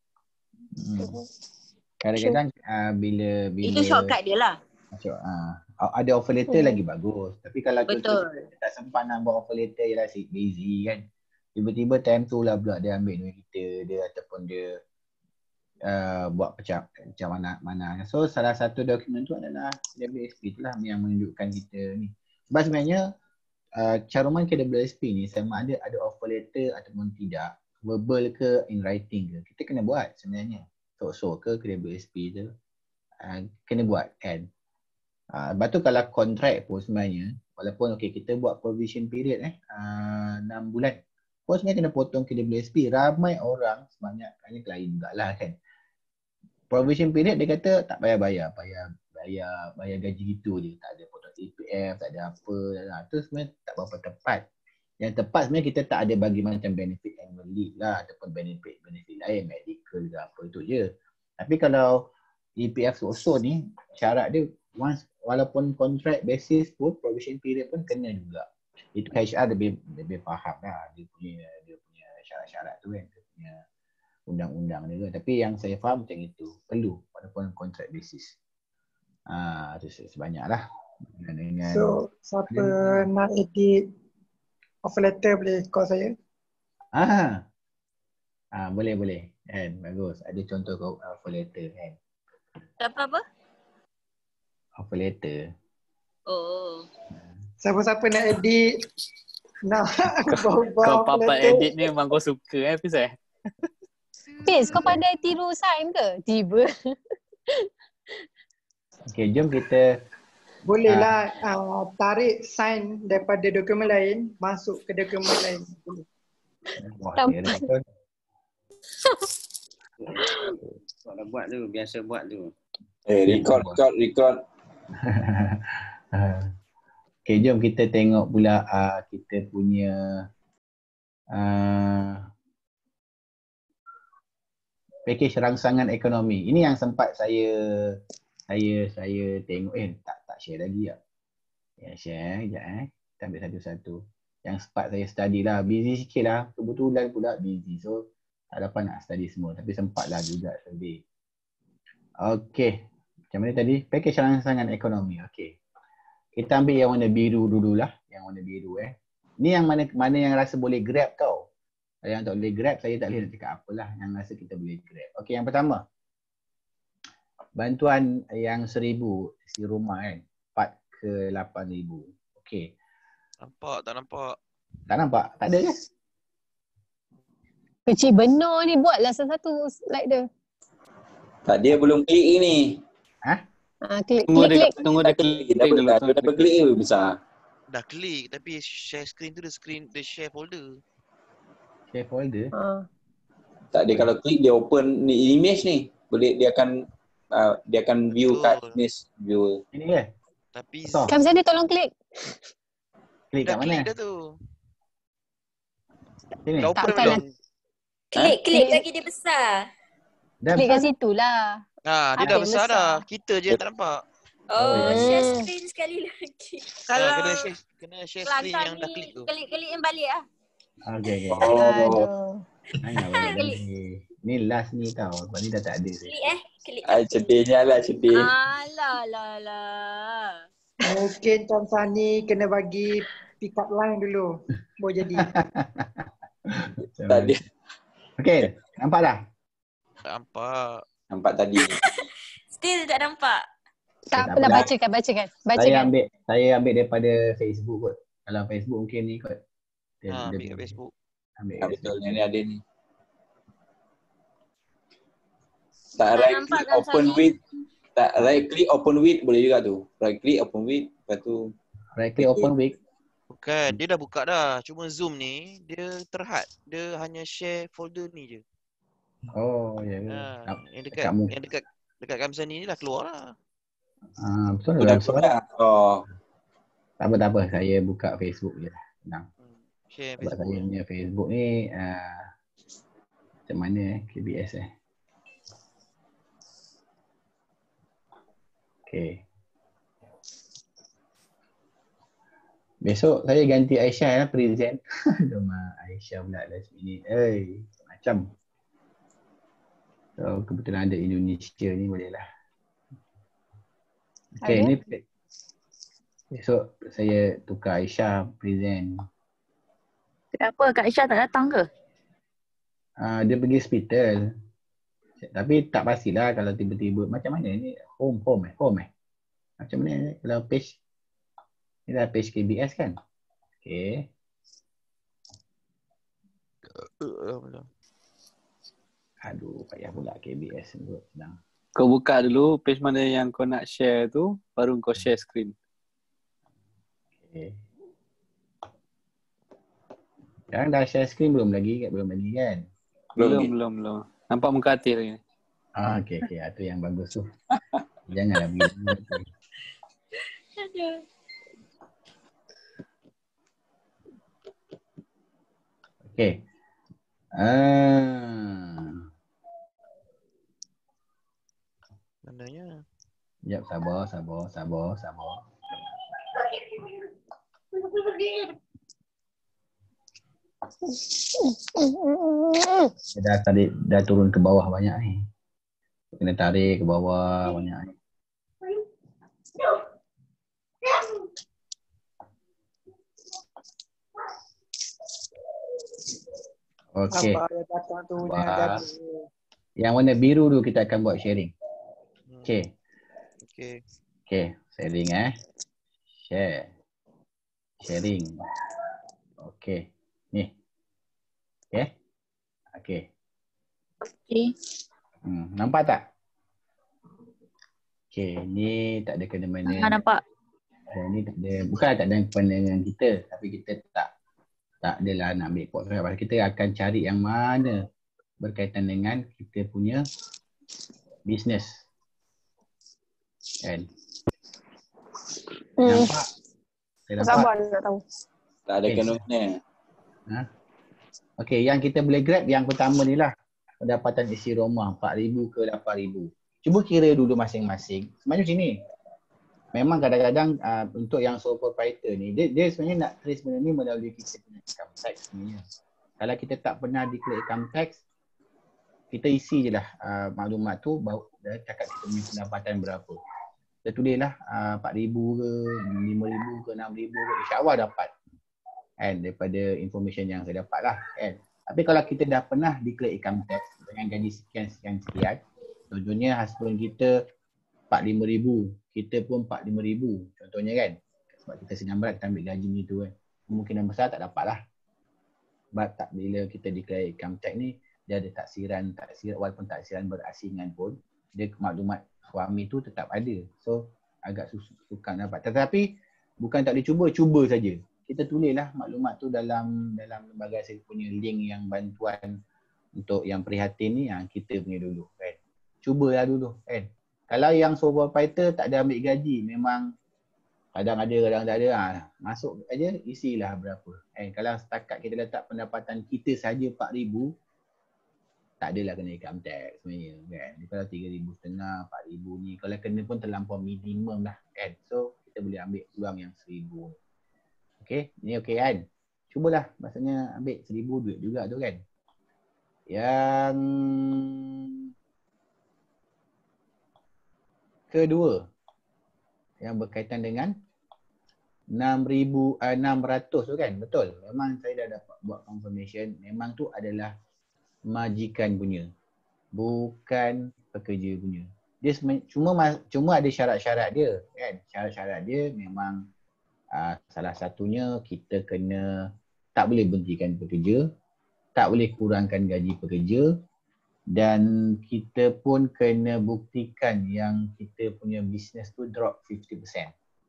Hmm. Kadang-kadang uh, bila bila
itu shortcut dia lah.
Macam uh, ada offer letter hmm. lagi bagus. Tapi kalau contoh kita tak sempat nak buat offer letter, ialah busy kan. Tiba-tiba time tu lah pula dia ambil duit kita, dia ataupun dia uh, buat macam macam mana mana. So salah satu dokumen tu adalah K W S P tu lah yang menunjukkan kita ni. Sebab sebenarnya uh, caruman K W S P ni sama ada ada offer letter ataupun tidak, verbal ke in writing ke, kita kena buat sebenarnya. So-so ke K W S P tu uh, kena buat kan. Uh, lepas tu kalau kontrak pun sebenarnya, walaupun okay, kita buat provision period eh uh, enam bulan pun sebenarnya kena potong K W S P. Ramai orang sebanyak kali lain jugalah kan. Provision period dia kata tak payah bayar, bayar bayar bayar gaji gitu je, tak ada potong E P F, tak ada apa. Nah, tu sebenarnya tak berapa tepat. Yang tepat sebenarnya kita tak ada bagi macam benefit annual leave lah ataupun benefit-benefit lain, medical ke apa itu je. Tapi kalau E P F so-so ni, syarat dia once walaupun contract basis pun, provision period pun kena juga. Itu H R lebih lebih faham lah dia punya dia punya syarat-syarat tu kan, dia punya undang-undang dia. Tapi yang saya faham macam itu, perlu walaupun contract basis. Ah, itu sebanyak lah. Dengan,
so siapa ada, nak edit offer letter boleh call saya.
Ah. Ah, boleh boleh. Kan, bagus. Ada contoh kau offer letter kan.
Apa-apa?
Offer letter.
Oh.
Siapa-siapa nak edit, nak
Kau
bawa-bawa offer
papat
letter.
edit ni memang kau suka eh, Fiz eh?
Fiz, kau pandai tiru sign ke? Tiba.
Okey, jom kita
Bolehlah uh, tarik sign daripada dokumen lain masuk ke dokumen lain.
wah,
Tampak.
dia rekod.
Kau dah buat tu, biasa buat tu.
Eh, record, record, record.
Okey, jom kita tengok pula uh, kita punya uh, package rangsangan ekonomi. Ini yang sempat saya saya saya tengok eh tak tak share lagi tak. Ya share sekejap eh. Kita ambil satu-satu. Yang sempat saya study lah. Busy sikit lah. Kebetulan pula busy. So tak dapat nak study semua. Tapi sempat lah juga study. Okey. Macam mana tadi? Package rangsangan ekonomi. Okey. Kita ambil yang warna biru dululah. Yang warna biru eh. Ni yang mana mana yang rasa boleh grab tau. Yang tak boleh grab, saya tak boleh nak cakap apalah. Yang rasa kita boleh grab. Okey, yang pertama. Bantuan yang seribu isi rumah kan. empat ke lapan ribu. Okey.
Nampak tak nampak?
Tak nampak? Tak ada ke?
Kecil benar ni, buatlah satu-satu slide dia.
Tak, dia belum klik ni.
Ha?
Ha, klik,
Tunggu
klik,
dia,
klik.
tunggu dia klik
Dah
dulu.
dah dah klik je besar.
Dah klik tapi share screen tu dia screen dia share folder.
Share folder.
Ha.
Tak, dia kalau klik dia open ni image ni. Boleh dia akan uh, dia akan view kat
Betul.
image viewer.
Ini ke?
Tapi
Betul.
Kam sana tolong klik.
Klik
dah
kat mana?
klik dah tu.
Sini.
Dah open
Takkan
belum?
lah.
Klik, klik
Klik.
lagi dia besar.
Dah
Klik kat
besar?
situ lah.
Ha, dia
Apa
dah
yang
besar
besar?
dah. Kita je yang tak nampak.
Oh,
Oh, ya.
share
Hmm.
screen sekali lagi.
Ha,
Kalau
kena share kena share screen
kelakar
yang dah
ni,
klik tu.
klik-klik yang balik lah.
Okey, okey.
Oh.
Aduh.
Saya nak balik lagi. Ni last ni tau. Lepas ni dah tak ada.
Klik eh. Klik.
Ai sedihnya lah sedih.
Alah, lah, lah.
Mungkin Cam Sani kena bagi pick up line dulu. Boleh jadi.
Tak dia
Okey, nampak dah?
Tak nampak.
nampak tadi.
Still tak nampak.
Tak
Tak
apalah,
apa.
bacakan, bacakan.
Saya
Bacakan.
ambil saya ambil daripada Facebook kot. Kalau Facebook mungkin ni kot. Dia,
Ha,
dia
ambil kat Facebook.
Ambil
Tak
kat
betul,
Facebook.
ni ada ni. Tak
Tak
right
nampak
click
kan
open
saya?
with. Tak right click open with boleh juga tu. Right click open with, lepas tu
Right click open week.
Bukan, dia dah buka dah. Cuma Zoom ni dia terhad. Dia hanya share folder ni je.
Oh, ya ke.
Ha,
Nak-
yang dekat
dekat mu.
yang dekat dekat Kamsani ni dah keluar lah.
Ah, betul
tu
lah.
dah
Soal.
keluar. Oh,
Tak apa, tak apa. Saya buka Facebook je lah. Senang.
Hmm. Share
Sebab
Facebook.
saya punya Facebook ni uh, macam mana eh, K B S eh. Okay. Besok saya ganti Aisyah ya, present. Cuma Aisyah pula last minute. Eh, macam. So, kebetulan ada Indonesia ni boleh lah. Okay,
Ada?
ni besok saya tukar Aisyah present.
Kenapa Kak Aisyah tak datang ke?
Uh, dia pergi hospital. Tapi tak pastilah kalau tiba-tiba macam mana ni home home eh home eh. Macam mana kalau page ni dah page K B S kan? Okey. Aduh, payah pula K B S ni senang.
Kau buka dulu page mana yang kau nak share tu, baru kau share screen.
Okey. Sekarang dah share screen belum lagi? Belum lagi kan?
Belum, belum, belum. Nampak muka Atir ni.
Ah, okey okey, itu yang bagus tu. Janganlah begini.
Aduh.
Okey. Ah.
Mananya?
Sekejap, sabar, sabar, sabar, sabar. Dia dah tarik, dah turun ke bawah banyak ni. Kena tarik ke bawah banyak ni. Okey.
Apa yang datang tu punya
Wah.
data.
Yang warna biru dulu kita akan buat sharing. Okey.
Okey.
Okey, sharing eh. Share. Sharing. Okey. Ni. Okey. Okey.
Okey.
Hmm, nampak tak? Okey, ni tak ada kena-mena.
Ah, nampak.
Eh, ni tak ada, bukan tak ada kena dengan kita, tapi kita tak tak adalah nak ambil podcast. Kita akan cari yang mana berkaitan dengan kita punya business. Kan?
Hmm.
Nampak? Saya nampak?
Sabar nak tahu.
Tak ada
Okey.
kena-mena.
Ha? Okey, yang kita boleh grab yang pertama ni lah. Pendapatan isi rumah empat ribu ke lapan ribu. Cuba kira dulu masing-masing. Sebenarnya macam ni. Memang kadang-kadang uh, untuk yang sole proprietor ni, dia, dia sebenarnya nak trace benda ni melalui kita punya income tax sebenarnya. Kalau kita tak pernah declare income tax, kita isi je lah uh, maklumat tu, baru dah cakap kita punya pendapatan berapa. Kita tulis lah uh, empat ribu ke, lima ribu ke, enam ribu ke, insyaAllah dapat. Kan, daripada information yang saya dapat lah. Kan. Tapi kalau kita dah pernah declare income tax dengan gaji sekian-sekian-sekian, contohnya husband kita empat puluh lima ribu, kita pun empat puluh lima ribu contohnya kan. Sebab kita senang berat kita ambil gaji ni tu kan. Kemungkinan besar tak dapat lah. Sebab tak, bila kita declare income tax ni, dia ada taksiran, taksiran walaupun taksiran berasingan pun, dia maklumat suami tu tetap ada. So agak susah dapat. Tetapi bukan tak boleh cuba, cuba saja. Kita tulislah maklumat tu dalam dalam lembaga saya punya link yang bantuan untuk yang prihatin ni, yang kita punya dulu kan. Cubalah dulu kan. Kalau yang sole proprietor tak ada ambil gaji, memang kadang ada, kadang tak ada, ha, masuk aja isilah berapa. Eh, kalau setakat kita letak pendapatan kita saja empat ribu, tak adalah kena income tax sebenarnya kan. Kalau tiga ribu setengah, empat ribu ni, kalau kena pun terlampau minimum lah kan. So kita boleh ambil peluang yang seribu. Okey, ni okey kan. Cubalah, maksudnya ambil seribu duit juga tu kan. Yang kedua, yang berkaitan dengan enam ribu, uh, enam ratus tu kan, betul. Memang saya dah dapat buat confirmation, memang tu adalah majikan punya, bukan pekerja punya. Dia cuma cuma ada syarat-syarat dia kan. Syarat-syarat dia memang uh, salah satunya kita kena tak boleh berhentikan pekerja, tak boleh kurangkan gaji pekerja, dan kita pun kena buktikan yang kita punya bisnes tu drop lima puluh peratus.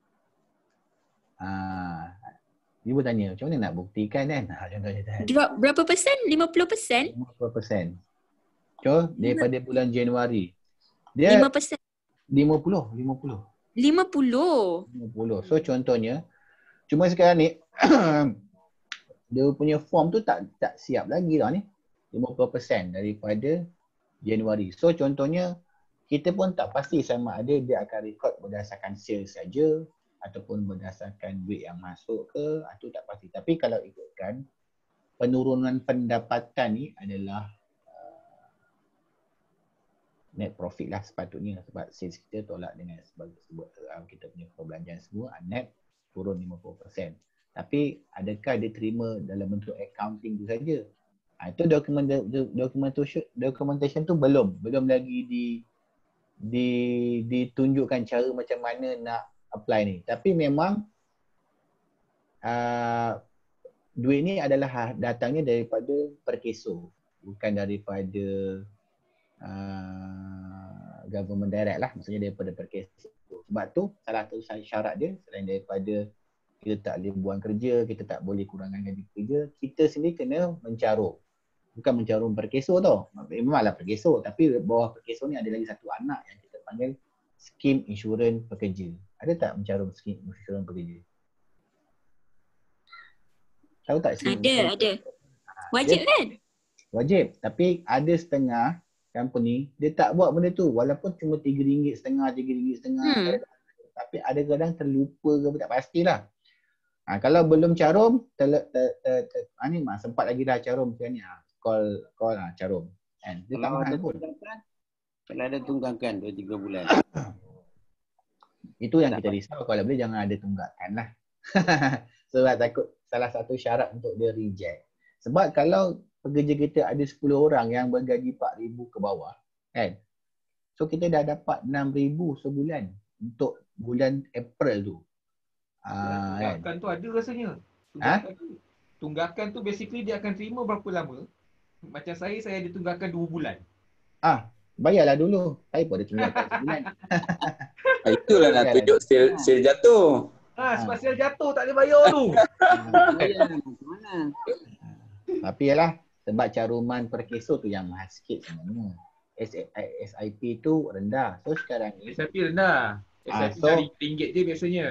Ah, dia bertanya macam mana nak buktikan kan? Ha, contohnya kan.
Drop berapa persen? lima puluh persen?
lima puluh persen. So, daripada bulan Januari. Dia
lima persen?
lima puluh, lima puluh.
lima puluh?
lima puluh. So, contohnya, cuma sekarang ni, dia punya form tu tak tak siap lagi lah ni. lima puluh persen daripada Januari. So contohnya kita pun tak pasti sama ada dia akan rekod berdasarkan sales saja ataupun berdasarkan duit yang masuk ke, itu tak pasti. Tapi kalau ikutkan penurunan pendapatan ni adalah uh, net profit lah sepatutnya, sebab sales kita tolak dengan sebagai sebut uh, kita punya perbelanjaan semua, net turun lima puluh persen. Tapi adakah dia terima dalam bentuk accounting tu saja? Ha, itu documentation, documentation, documentation tu belum, belum lagi di, di ditunjukkan cara macam mana nak apply ni. Tapi memang uh, duit ni adalah datangnya daripada perkeso, bukan daripada uh, government direct lah, maksudnya daripada perkeso. Sebab tu salah satu syarat dia selain daripada kita tak boleh buang kerja, kita tak boleh kurangkan gaji kerja, kita sendiri kena mencarum. Bukan mencarum perkeso tau. Memanglah perkeso, tapi bawah perkeso ni ada lagi satu anak yang kita panggil skim insurans pekerja. Ada tak mencarum skim insurans pekerja? Tahu tak?
Ada, insurans? Ada. Wajib dia, kan?
Wajib. Tapi ada setengah company, dia tak buat benda tu. Walaupun cuma tiga ringgit setengah, tiga ringgit setengah. Hmm. Tapi ada kadang terlupa ke, tak pastilah. Ha, kalau belum carum, ter, ter, ter, ter, ha, ni mak sempat lagi dah carum macam ni. Ha, call call ha, carum. Kan? Dia tak mahal pun.
Kalau ada tunggakan dua tiga bulan.
Itu yang kita risau, kalau boleh jangan ada tunggakan lah. Sebab takut salah satu syarat untuk dia reject. Sebab kalau pekerja kita ada sepuluh orang yang bergaji empat ribu ke bawah, kan? So kita dah dapat enam ribu sebulan untuk bulan April tu. Ah, kan?
Tunggakan tu ada rasanya. Tunggakan, ha? tu, tunggakan tu basically dia akan terima berapa lama. Macam saya, saya ada tunggakan dua bulan.
Ah, bayarlah dulu. Saya pun ada tunggakan sebulan.
Itulah nak tunjuk sale, sale jatuh.
Ha, sebab sale jatuh tak boleh bayar tu.
Bayar macam mana?
Tapi yalah, sebab caruman per keso tu yang mahal sikit sebenarnya. S I P tu rendah. So sekarang ni
S I P rendah. S I P
ah, so,
ringgit je biasanya.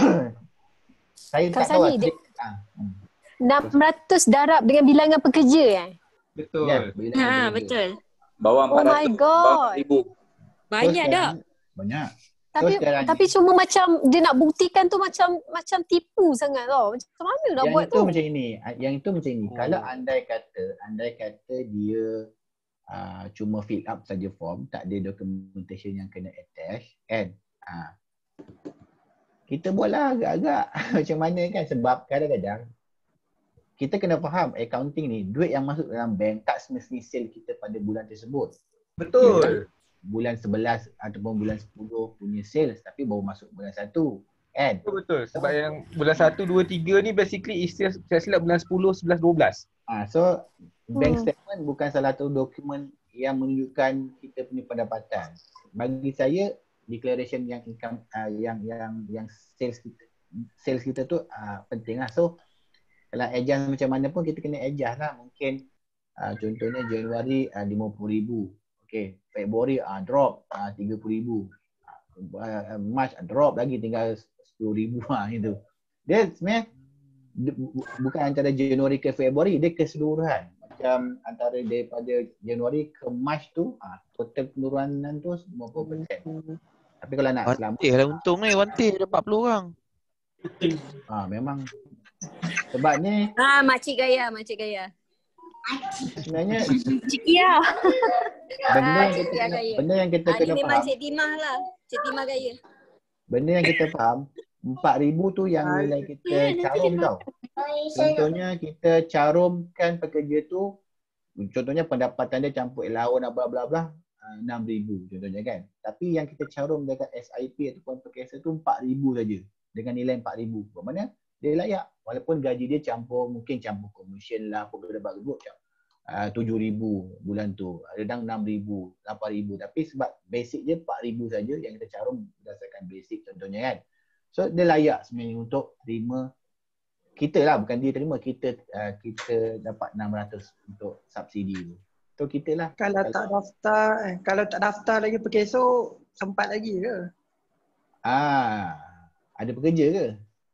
Saya
Kau
tak tahu.
Sani, enam ratus darab dengan bilangan pekerja eh?
Betul.
Ya,
Ha, betul.
Bawah
Oh
empat ratus,
my god.
bawah seribu.
Banyak
so,
dah.
Banyak.
Tapi
so,
tapi
ni,
cuma macam dia nak buktikan tu macam macam tipu sangat tau. Macam mana nak
yang
buat
itu
tu?
macam ini. Yang itu macam ini.
Oh.
Kalau andai kata, andai kata dia uh, cuma fill up saja form, tak ada documentation yang kena attach, kan? Uh, kita buatlah agak-agak macam mana kan, sebab kadang-kadang kita kena faham accounting ni, duit yang masuk dalam bank tak semestinya sale kita pada bulan tersebut.
Betul.
Bulan sebelas ataupun bulan sepuluh punya sales tapi baru masuk bulan satu, kan?
Betul, betul. Sebab yang bulan satu, dua, tiga ni basically is sales, saya silap bulan sepuluh, sebelas, dua belas.
Ah, so bank
Hmm.
statement bukan salah satu dokumen yang menunjukkan kita punya pendapatan. Bagi saya declaration yang income uh, yang yang yang sales kita sales kita tu uh, penting lah. So kalau adjust macam mana pun kita kena adjust lah. Mungkin uh, contohnya Januari uh, lima puluh ribu. Okay, Februari uh, drop uh, tiga puluh ribu. Uh, March uh, drop lagi tinggal sepuluh ribu lah gitu. Dia sebenarnya bu- bukan antara Januari ke Februari, dia keseluruhan. Macam antara daripada Januari ke March tu, uh, total penurunan tu lima puluh peratus. Tapi kalau nak selamat,
Wantih lah untung ni, Wantih ada empat puluh orang.
ah memang sebab ni
Ah, makcik gaya, makcik gaya.
sebenarnya
Cik Kia.
benda
Ah,
yang
Cik
kita
Kia
kena,
gaya.
benda yang kita
Ah, ni
kena
memang
faham,
Cik Timah lah. Cik Timah gaya.
benda yang kita faham, empat ribu tu yang nilai kita carum tau. Contohnya kita carumkan pekerja tu, contohnya pendapatan dia campur allowance bla bla bla enam ribu contohnya kan. Tapi yang kita carum dekat S I P ataupun perkesa tu empat ribu saja dengan nilai empat ribu. Bermakna dia layak walaupun gaji dia campur, mungkin campur commission lah, apa gedebak gedebuk uh, tujuh ribu bulan tu, kadang enam ribu, lapan ribu, tapi sebab basic dia empat ribu saja yang kita carum berdasarkan basic contohnya kan. So dia layak sebenarnya untuk terima, kita lah bukan dia terima, kita uh, kita dapat enam ratus untuk subsidi tu. So kita lah.
Kalau tak daftar, eh, kalau tak daftar lagi perkeso, sempat lagi ke?
Ah, ada pekerja ke?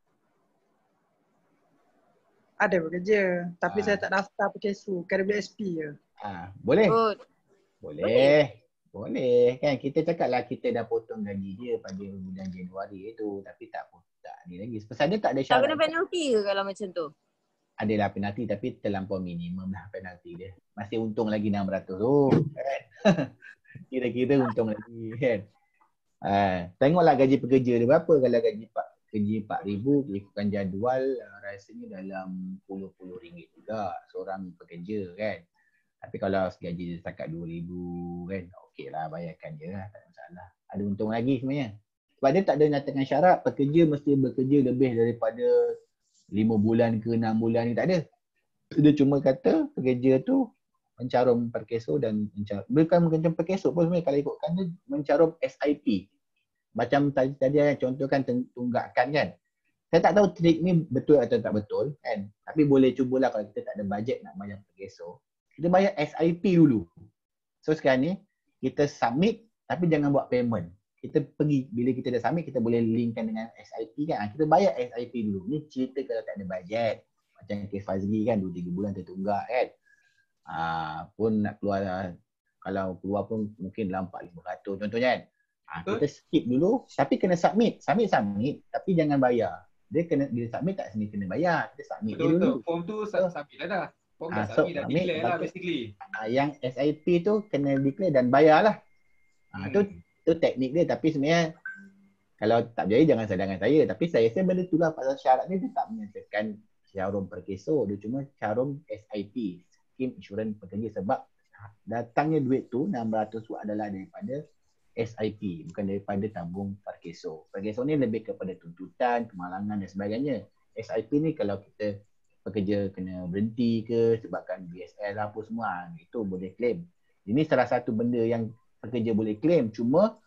Ada bekerja, tapi
Ah.
saya tak daftar perkeso, K W S P je.
Ah, boleh?
Good.
Boleh. Boleh. Kan kita cakap lah kita dah potong gaji dia pada bulan Januari itu, tapi tak tak ni lagi. Pasal dia tak ada
Tak
syarat.
kena penalty ke kalau macam tu?
Adalah penalti tapi terlampau minimum lah penalti dia. Masih untung lagi enam ratus tu. Kan? Kira-kira untung lagi kan. Ah, tengoklah gaji pekerja dia berapa. Kalau gaji pak kerja empat ribu, ikutkan jadual uh, rasanya dalam puluh-puluh ringgit juga seorang pekerja kan. Tapi kalau gaji dia setakat dua ribu kan, okey lah, bayarkan je lah, tak ada masalah. Ada untung lagi sebenarnya. Sebab dia tak ada nyatakan syarat pekerja mesti bekerja lebih daripada lima bulan ke enam bulan ni, tak ada. Dia cuma kata pekerja tu mencarum perkeso dan mencarum, bukan mencarum perkeso pun sebenarnya, kalau ikutkan dia mencarum S I P. Macam tadi tadi yang contohkan tunggakan kan. Saya tak tahu trik ni betul atau tak betul kan. Tapi boleh cubalah kalau kita tak ada bajet nak bayar perkeso. Kita bayar S I P dulu. So sekarang ni kita submit tapi jangan buat payment. Kita pergi, bila kita dah submit kita boleh linkkan dengan S I P kan. Kita bayar S I P dulu. Ni cerita kalau tak ada bajet. Macam kes Fazli kan dua tiga bulan tertunggak kan. Ah, pun nak keluar lah. Kalau keluar pun mungkin dalam empat lima ratus contohnya kan. Ha, kita skip dulu tapi kena submit. Submit submit tapi jangan bayar. Dia kena bila submit tak sini kena bayar. Kita submit
Betul,
dia dulu.
betul. Form tu so, submit dah dah. Form dah
ha, so,
submit dah
submit,
declare lah
betul.
basically.
Ha, yang S I P tu kena declare dan bayar lah. Ha,
Hmm.
tu tu teknik dia tapi sebenarnya kalau tak berjaya jangan sadangkan saya. Tapi saya rasa benda tu lah pasal syarat ni dia tak menyatakan carum perkeso. Dia cuma carum S I P. skim insurans pekerja sebab datangnya duit tu enam ratus tu adalah daripada S I P, bukan daripada tabung Parkeso. Parkeso ni lebih kepada tuntutan, kemalangan dan sebagainya. S I P ni kalau kita pekerja kena berhenti ke sebabkan B S L apa semua, itu boleh claim. Ini salah satu benda yang pekerja boleh claim, cuma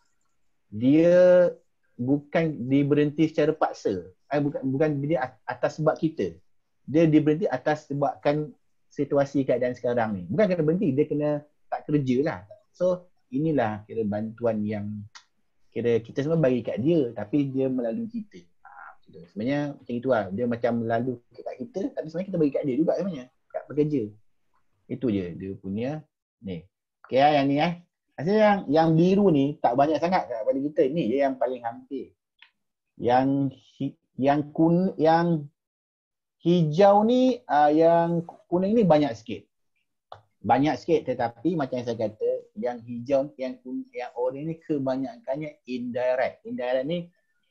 dia bukan diberhenti secara paksa. Eh, bukan bukan dia atas sebab kita. Dia diberhenti atas sebabkan situasi keadaan sekarang ni. Bukan kena berhenti, dia kena tak kerja lah. So inilah kira bantuan yang kira kita semua bagi kat dia tapi dia melalui kita. Ha, sebenarnya macam itu lah. Dia macam lalu kat kita tapi sebenarnya kita bagi kat dia juga sebenarnya. Kat pekerja. Itu je dia punya ni. Okay lah yang ni eh. Maksudnya yang, yang biru ni tak banyak sangat pada kita. Ni je yang paling hampir. Yang yang kun yang hijau ni uh, yang kuning ni banyak sikit. Banyak sikit tetapi macam yang saya kata yang hijau, yang kuning, yang orange ni kebanyakannya indirect. Indirect ni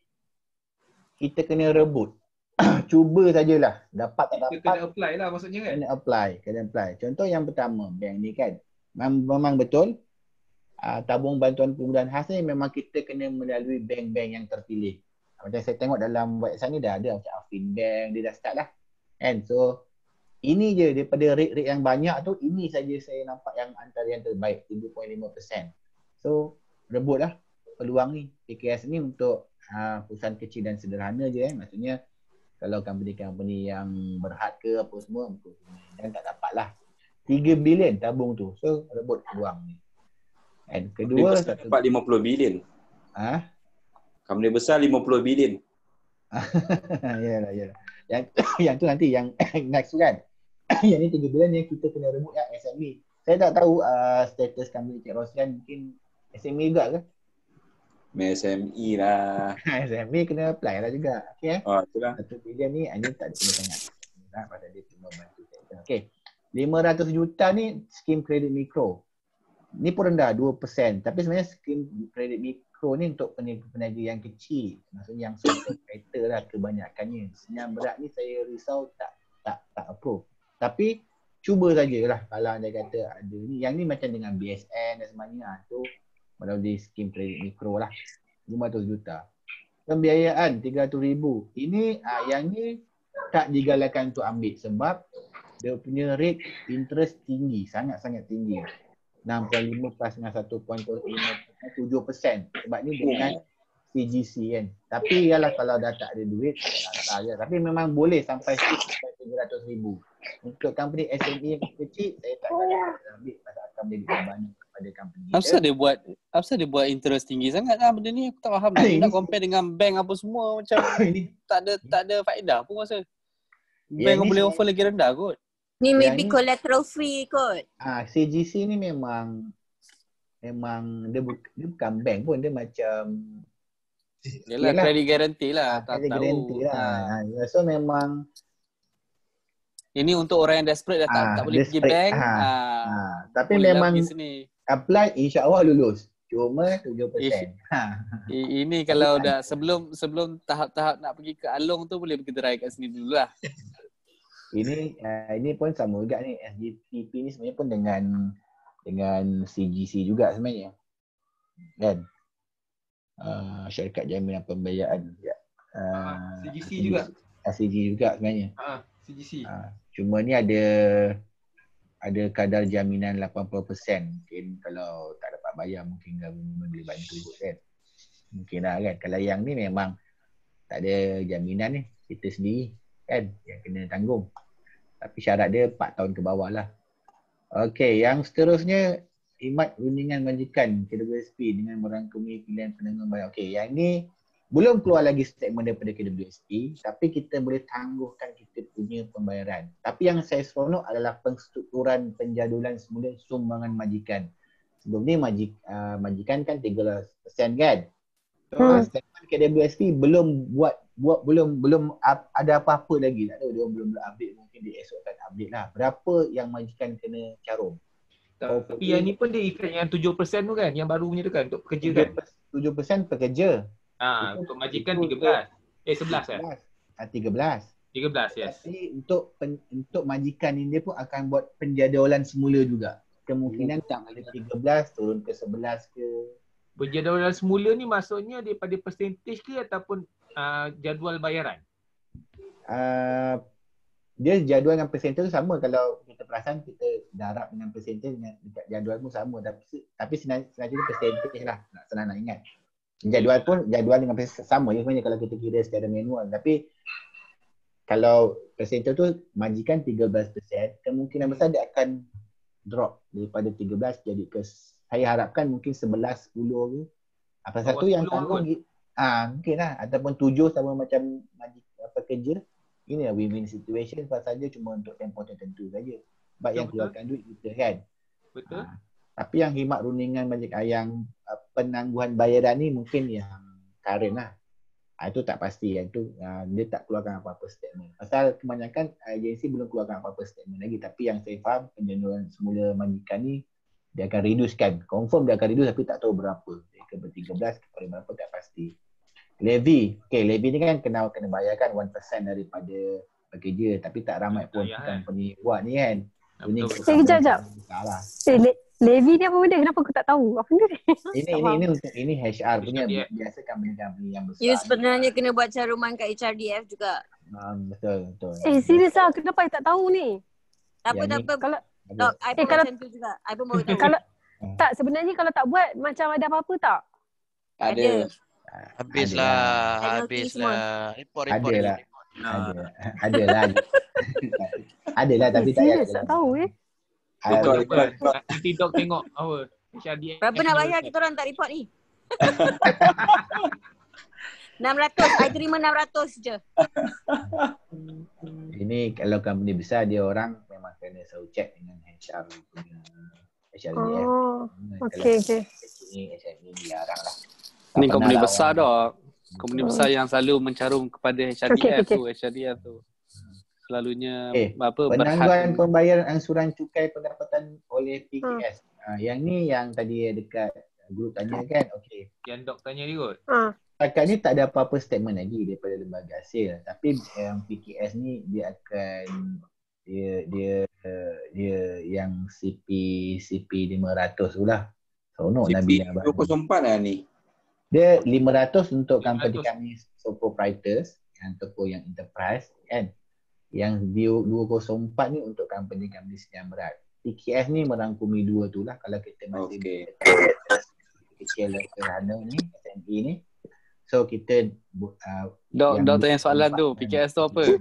kita kena rebut. Cuba sajalah. Dapat tak dapat.
Kita kena apply lah maksudnya kan?
Kena apply. Kena apply. Contoh yang pertama, bank ni kan. Memang, memang betul. Uh, tabung bantuan kemudahan khas ni memang kita kena melalui bank-bank yang terpilih. Macam saya tengok dalam website ni dah ada macam Afin Bank, dia dah start lah. And so, ini je daripada rate-rate yang banyak tu, ini saja saya nampak yang antara yang terbaik, tiga perpuluhan lima peratus. So, rebutlah peluang ni. P K S ni untuk uh, perusahaan kecil dan sederhana je eh. Maksudnya, kalau company-company yang berhad ke apa semua, dan tak dapat lah. tiga bilion tabung tu. So, rebut peluang ni. And kedua,
satu dapat lima puluh bilion.
Ha?
Company besar lima puluh bilion.
Yalah, yalah. Yang, yang tu nanti, yang next tu kan. Yang ni tiga bulan yang kita kena rebut yang S M E. Saya tak tahu uh, status kami Cik Roslan mungkin S M E juga ke?
S M E lah.
S M E kena apply lah juga. Okay eh?
Oh, itulah.
Satu bilion ni hanya tak kena sangat. Nah, pada dia cuma bantu sektor. Okay. lima ratus juta ni skim kredit mikro. Ni pun rendah dua peratus. Tapi sebenarnya skim kredit mikro ni untuk peniaga yang kecil. Maksudnya yang sole proprietor lah kebanyakannya. Yang berat ni saya risau tak tak tak approve. Tapi cuba sajalah kalau anda kata ada ni. Yang ni macam dengan B S N dan sebagainya tu melalui skim kredit mikro lah. lima ratus juta. Pembiayaan tiga ratus ribu. Ini ah, yang ni tak digalakkan untuk ambil sebab dia punya rate interest tinggi. Sangat-sangat tinggi. enam puluh lima plus dengan satu perpuluhan lima tujuh peratus. Sebab ni dengan C G C kan. Tapi ialah kalau dah tak ada duit, tak ada. Tapi memang boleh sampai tiga ratus ribu. Untuk company S M E yang kecil, saya tak akan ambil pasal akan menjadi beban kepada company.
Apa dia buat apa dia buat interest tinggi sangat lah benda ni, aku tak faham. Dia nak compare dengan bank apa semua macam tak ada tak ada faedah pun rasa. Bank yang boleh offer lagi rendah kot.
Ni maybe ni, collateral free kot.
Ah, C G C ni memang memang dia, bu, dia bukan bank pun, dia macam
yalah credit guarantee lah, tak
credit
tahu.
Guarantee lah. Ha. So memang
ini untuk orang yang desperate dah tak,
ah,
tak boleh
desperate.
pergi bank.
Ha.
Ah,
Ha. Tapi memang apply insya-Allah lulus. Cuma tujuh peratus. Ha.
Ini kalau dah sebelum sebelum tahap-tahap nak pergi ke Along tu boleh pergi try kat sini dululah.
Ini uh, ini pun sama juga ni, S G P P ni sebenarnya pun dengan dengan C G C juga sebenarnya. Kan? Uh, syarikat jaminan pembiayaan juga. Uh,
C G C juga.
C G C juga sebenarnya.
Ha, C G C.
Uh, cuma ni ada ada kadar jaminan lapan puluh peratus. Mungkin kalau tak dapat bayar mungkin government boleh bantu kan. Mungkin lah kan. Kalau yang ni memang tak ada jaminan ni, kita sendiri kan yang kena tanggung. Tapi syarat dia empat tahun ke bawah lah. Okey, yang seterusnya khidmat rundingan majikan K W S P dengan merangkumi pilihan penanggung bayar. Okey, yang ni belum keluar lagi statement daripada K W S P, tapi kita boleh tangguhkan kita punya pembayaran. Tapi yang saya seronok adalah penstrukturan penjadulan semula sumbangan majikan. Sebelum ni majik, uh, majikan kan tiga belas peratus kan? Hmm. Statement K W S P belum buat buat belum belum up, ada apa-apa lagi. Tak tahu dia belum update, mungkin dia esok akan update lah. Berapa yang majikan kena carum.
Oh, tapi yang ni pun dia effect yang tujuh peratus tu kan, yang baru punya tu kan untuk pekerja kan.
tujuh peratus pekerja.
Ah, untuk majikan tiga belas. Eh sebelas kan?
Ah, tiga belas.
tiga belas, yes.
Tapi untuk pen, untuk majikan ni dia pun akan buat penjadualan semula juga. Kemungkinan tak ada tiga belas turun ke sebelas ke.
Penjadualan semula ni maksudnya daripada percentage ke ataupun uh, jadual bayaran?
Uh, dia jadual dengan percentage tu sama. Kalau kita perasan kita darab dengan percentage dengan dekat jadual pun sama. Tapi tapi sebenarnya percentage lah, nak senang nak ingat. Jadual pun jadual dengan percentage sama je sebenarnya kalau kita kira secara manual. Tapi kalau percentage tu majikan tiga belas peratus, kemungkinan besar dia akan drop daripada tiga belas jadi ke, saya harapkan mungkin sebelas, sepuluh tu. Apa satu yang tanggung ah mungkin lah, ataupun tujuh sama macam majik apa kerja. Ini lah win-win situation, sebab saja cuma untuk tempoh tertentu saja. Sebab yang keluarkan duit kita kan.
Betul.
Ha, tapi yang khidmat runingan majik yang uh, penangguhan bayaran ni mungkin yang current lah. Ha, itu tak pasti, itu uh, dia tak keluarkan apa-apa statement. Pasal kebanyakan agensi belum keluarkan apa-apa statement lagi. Tapi yang saya faham penjadualan semula majikan ni dia akan reducekan. Confirm dia akan reduce tapi tak tahu berapa. Dia ke tiga belas kepada berapa tak pasti. Levy, okay, levy ni kan kena kena bayarkan satu peratus daripada pekerja, tapi tak ramai pun
ya,
company ya. buat ni kan. Ini
saya kejap. Eh, le- levy ni apa benda? Kenapa aku tak tahu? Apa benda ni?
Ini ini ini untuk ini H R punya, biasa company-company yang besar.
You sebenarnya kena buat caruman kat H R D F juga.
Um, betul betul.
Eh, serius ah, kenapa saya tak tahu ni?
Tak apa, tak apa.
Kalau
Dok, I pun macam tu juga. I pun baru tahu.
Kalau tak, sebenarnya kalau tak buat macam ada apa-apa tak?
Ada.
Habislah, habislah. Report, report.
Ada lah. Ada. Ada lah. Ada lah tapi tak
serius tak tahu eh.
Report, report. Nanti Dok tengok apa. H R D F.
Berapa nak bayar kita orang tak report ni? enam ratus, I terima enam ratus je.
Ini kalau company besar dia orang memang kena selalu check dengan H R punya H R D F.
Oh, okey okey.
Ini H R D F ni larang lah.
Ni company besar dah. Company besar yang selalu mencarum kepada H R D F okay, okay. tu, H R D F tu. Selalunya
eh,
apa
penangguhan pembayaran angsuran cukai pendapatan oleh P K S. Hmm. Ha, yang ni yang tadi dekat group tanya kan. Okey.
Yang Dok tanya ni kot.
Ha.
Setakat ni tak ada apa-apa statement lagi daripada lembaga hasil. Tapi yang P K S ni dia akan dia dia dia yang C P C P lima ratus tu lah. Seronok Nabila
dua kosong empat lah ni.
Dia lima ratus untuk company kami sole proprietors, yang toko yang enterprise kan. Yang dua kosong empat ni untuk company kami sekian berat. P K S ni merangkumi dua tu lah kalau kita masih
okay.
kecil sederhana ni, S M E ni. So kita uh,
Dok, Dok tanya soalan tu, P K S tu apa?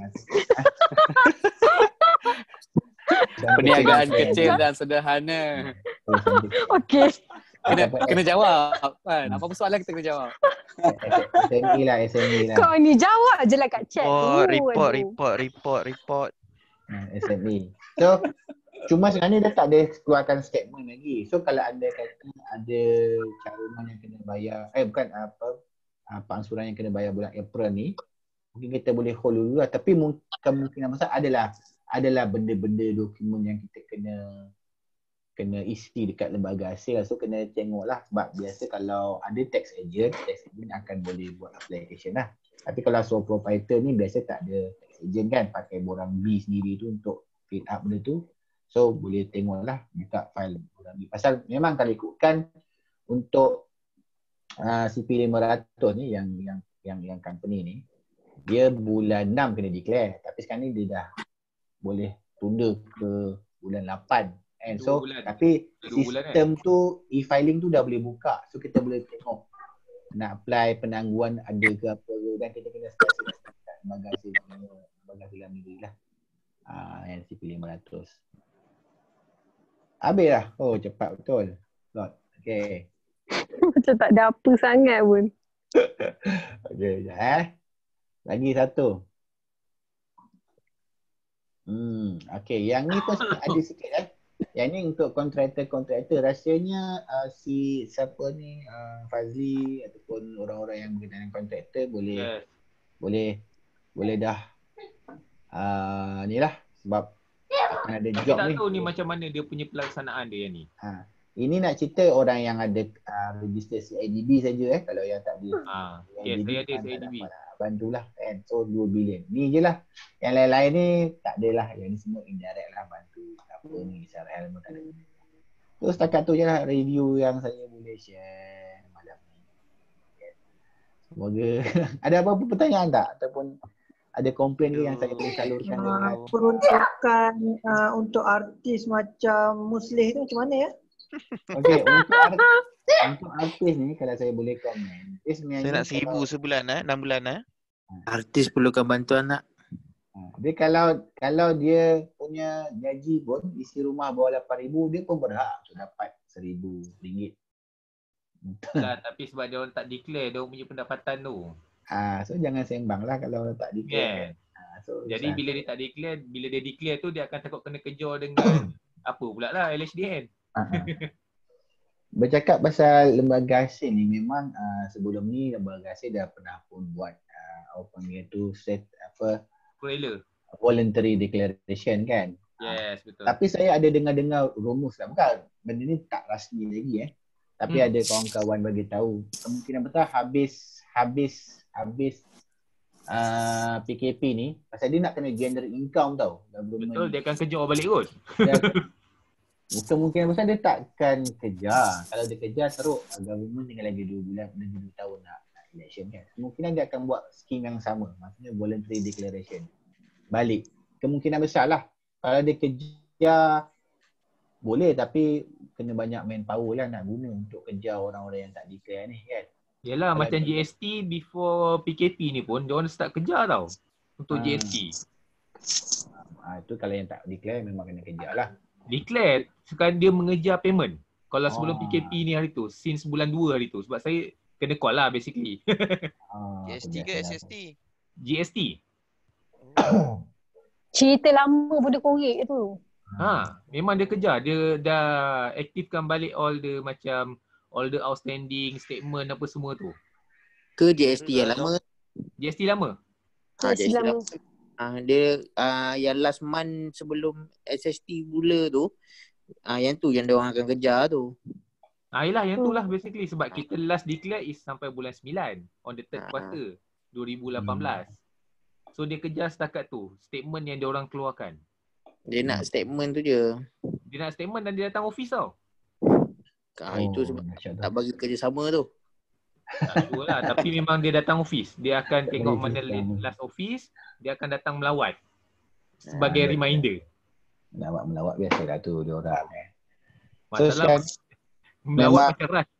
Perniagaan kecil dan sederhana.
Okey.
Kena, kena jawab kan. Apa-apa soalan kita kena jawab.
S M E lah, S M E lah.
Kau ni jawab je lah kat chat.
Oh, report, report, report, report.
S M E. So, cuma sebenarnya dia tak ada keluarkan statement lagi. So, kalau anda kata ada caruman yang kena bayar, eh bukan apa, apa angsuran yang kena bayar bulan April ni, mungkin kita boleh hold dulu lah. Tapi kemungkinan besar adalah adalah benda-benda dokumen yang kita kena kena isi dekat lembaga hasil. So kena tengok lah, sebab biasa kalau ada tax agent, tax agent akan boleh buat application lah. Tapi kalau sole proprietor ni biasa tak ada tax agent kan, pakai borang B sendiri tu untuk fill up benda tu. So boleh tengok lah, buka file borang B. Pasal memang kalau ikutkan untuk uh, C P lima ratus ni yang yang yang yang company ni, dia bulan enam kena declare. Tapi sekarang ni dia dah boleh tunda ke bulan lapan. And so bulan. Tapi Dua sistem bulan, kan? tu e-filing tu dah boleh buka. So kita boleh tengok nak apply penangguhan ada ke apa ke, dan kita kena spesifik kat lembaga hasil lembaga hasil negeri lah. Ah, yang C P lima ratus. Habis lah. Oh cepat betul. Lot. Okay.
Macam tak ada apa sangat pun.
Okay, sekejap eh. Lagi satu. Hmm, okay. Yang ni pun ada sikit eh. Yang ni untuk kontraktor-kontraktor, rasanya uh, si siapa ni uh, Fazli ataupun orang-orang yang berkaitan dengan kontraktor boleh yes. boleh boleh dah uh, ni lah, sebab akan ada job
ni.
Kita
tak tahu ni macam mana dia punya pelaksanaan dia ni.
Ha. Ini nak cerita orang yang ada uh, register C I D B saja eh, kalau yang tak ada.
Ha, yes, saya ada C I D B.
bantulah kan. So dua bilion. Ni je lah. Yang lain-lain ni tak adalah. Yang ni semua indirect lah bantu. Apa ni Israel pun tak ada. So setakat tu je lah review yang saya boleh share malam ni. Semoga ada apa-apa pertanyaan tak? Ataupun ada komplain ke yang saya boleh salurkan?
Uh, peruntukan uh, untuk artis macam Muslih tu macam mana ya?
Okey, untuk, art- untuk artis ni kalau saya boleh komen.
Saya nak seribu sebulan eh, enam bulan eh.
Artis perlukan bantuan nak.
Dia kalau kalau dia punya gaji pun isi rumah bawah lapan ribu, dia pun berhak untuk dapat seribu ringgit.
Lah, tapi sebab dia orang tak declare dia orang punya pendapatan tu.
Ah, so jangan sembang lah kalau tak declare.
Yeah.
Ah, so
jadi bila dia tak declare, bila dia declare tu dia akan takut kena kejar dengan apa pula lah L H D N.
Uh-huh. Bercakap pasal lembaga asing ni, memang uh, sebelum ni lembaga asing dah pernah pun buat uh, apa panggil tu set apa
Trailer.
Voluntary declaration kan.
Yes, betul.
Tapi saya ada dengar-dengar rumus lah, bukan benda ni tak rasmi lagi eh. Tapi hmm. ada kawan-kawan bagi tahu kemungkinan besar habis habis habis uh, P K P ni pasal dia nak kena generate income tau.
Betul, dia akan kejar balik kot.
Kemungkinan besar dia takkan kejar. Kalau dia kejar teruk, government tinggal lagi dua bulan, lagi dua tahun nak, nak election kan. Kemungkinan dia akan buat skim yang sama. Maksudnya voluntary declaration. Balik. Kemungkinan besar lah. Kalau dia kejar, boleh tapi kena banyak manpower lah nak guna untuk kejar orang-orang yang tak declare ni kan.
Yelah, kalau macam G S T before P K P ni pun, dia orang start kejar tau. Untuk hmm. G S T.
Ah, itu kalau yang tak declare memang kena kejar lah.
Declare, sekarang dia mengejar payment. Kalau sebelum
Oh.
P K P ni hari tu, since bulan dua hari tu. Sebab saya kena call lah basically.
Ah,
G S T ke S S T?
G S T.
Cerita lama pun dia korek tu.
Ha, memang dia kejar. Dia dah aktifkan balik all the macam all the outstanding statement apa semua tu.
Ke G S T yang lama?
G S T lama?
Ha, G S T lama. Ah, dia ah, yang last month sebelum S S T mula tu, ah, yang tu yang dia orang akan kejar tu.
Ah, yelah, yang tu lah basically. Sebab kita last declare is sampai bulan sembilan on the third
Ah.
quarter dua ribu lapan belas. So dia kejar setakat tu, statement yang dia orang keluarkan.
Dia nak statement tu je.
Dia nak statement dan dia datang office tau.
Ah, itu sebab tak bagi kerjasama tu.
Tak sure lah, tapi memang dia datang office. Dia akan tengok mana last office, dia akan datang melawat sebagai
Ah,
reminder.
Melawat melawat biasa lah tu dia orang eh.
Masalah
sekarang,
melawat
memang,
macam ras.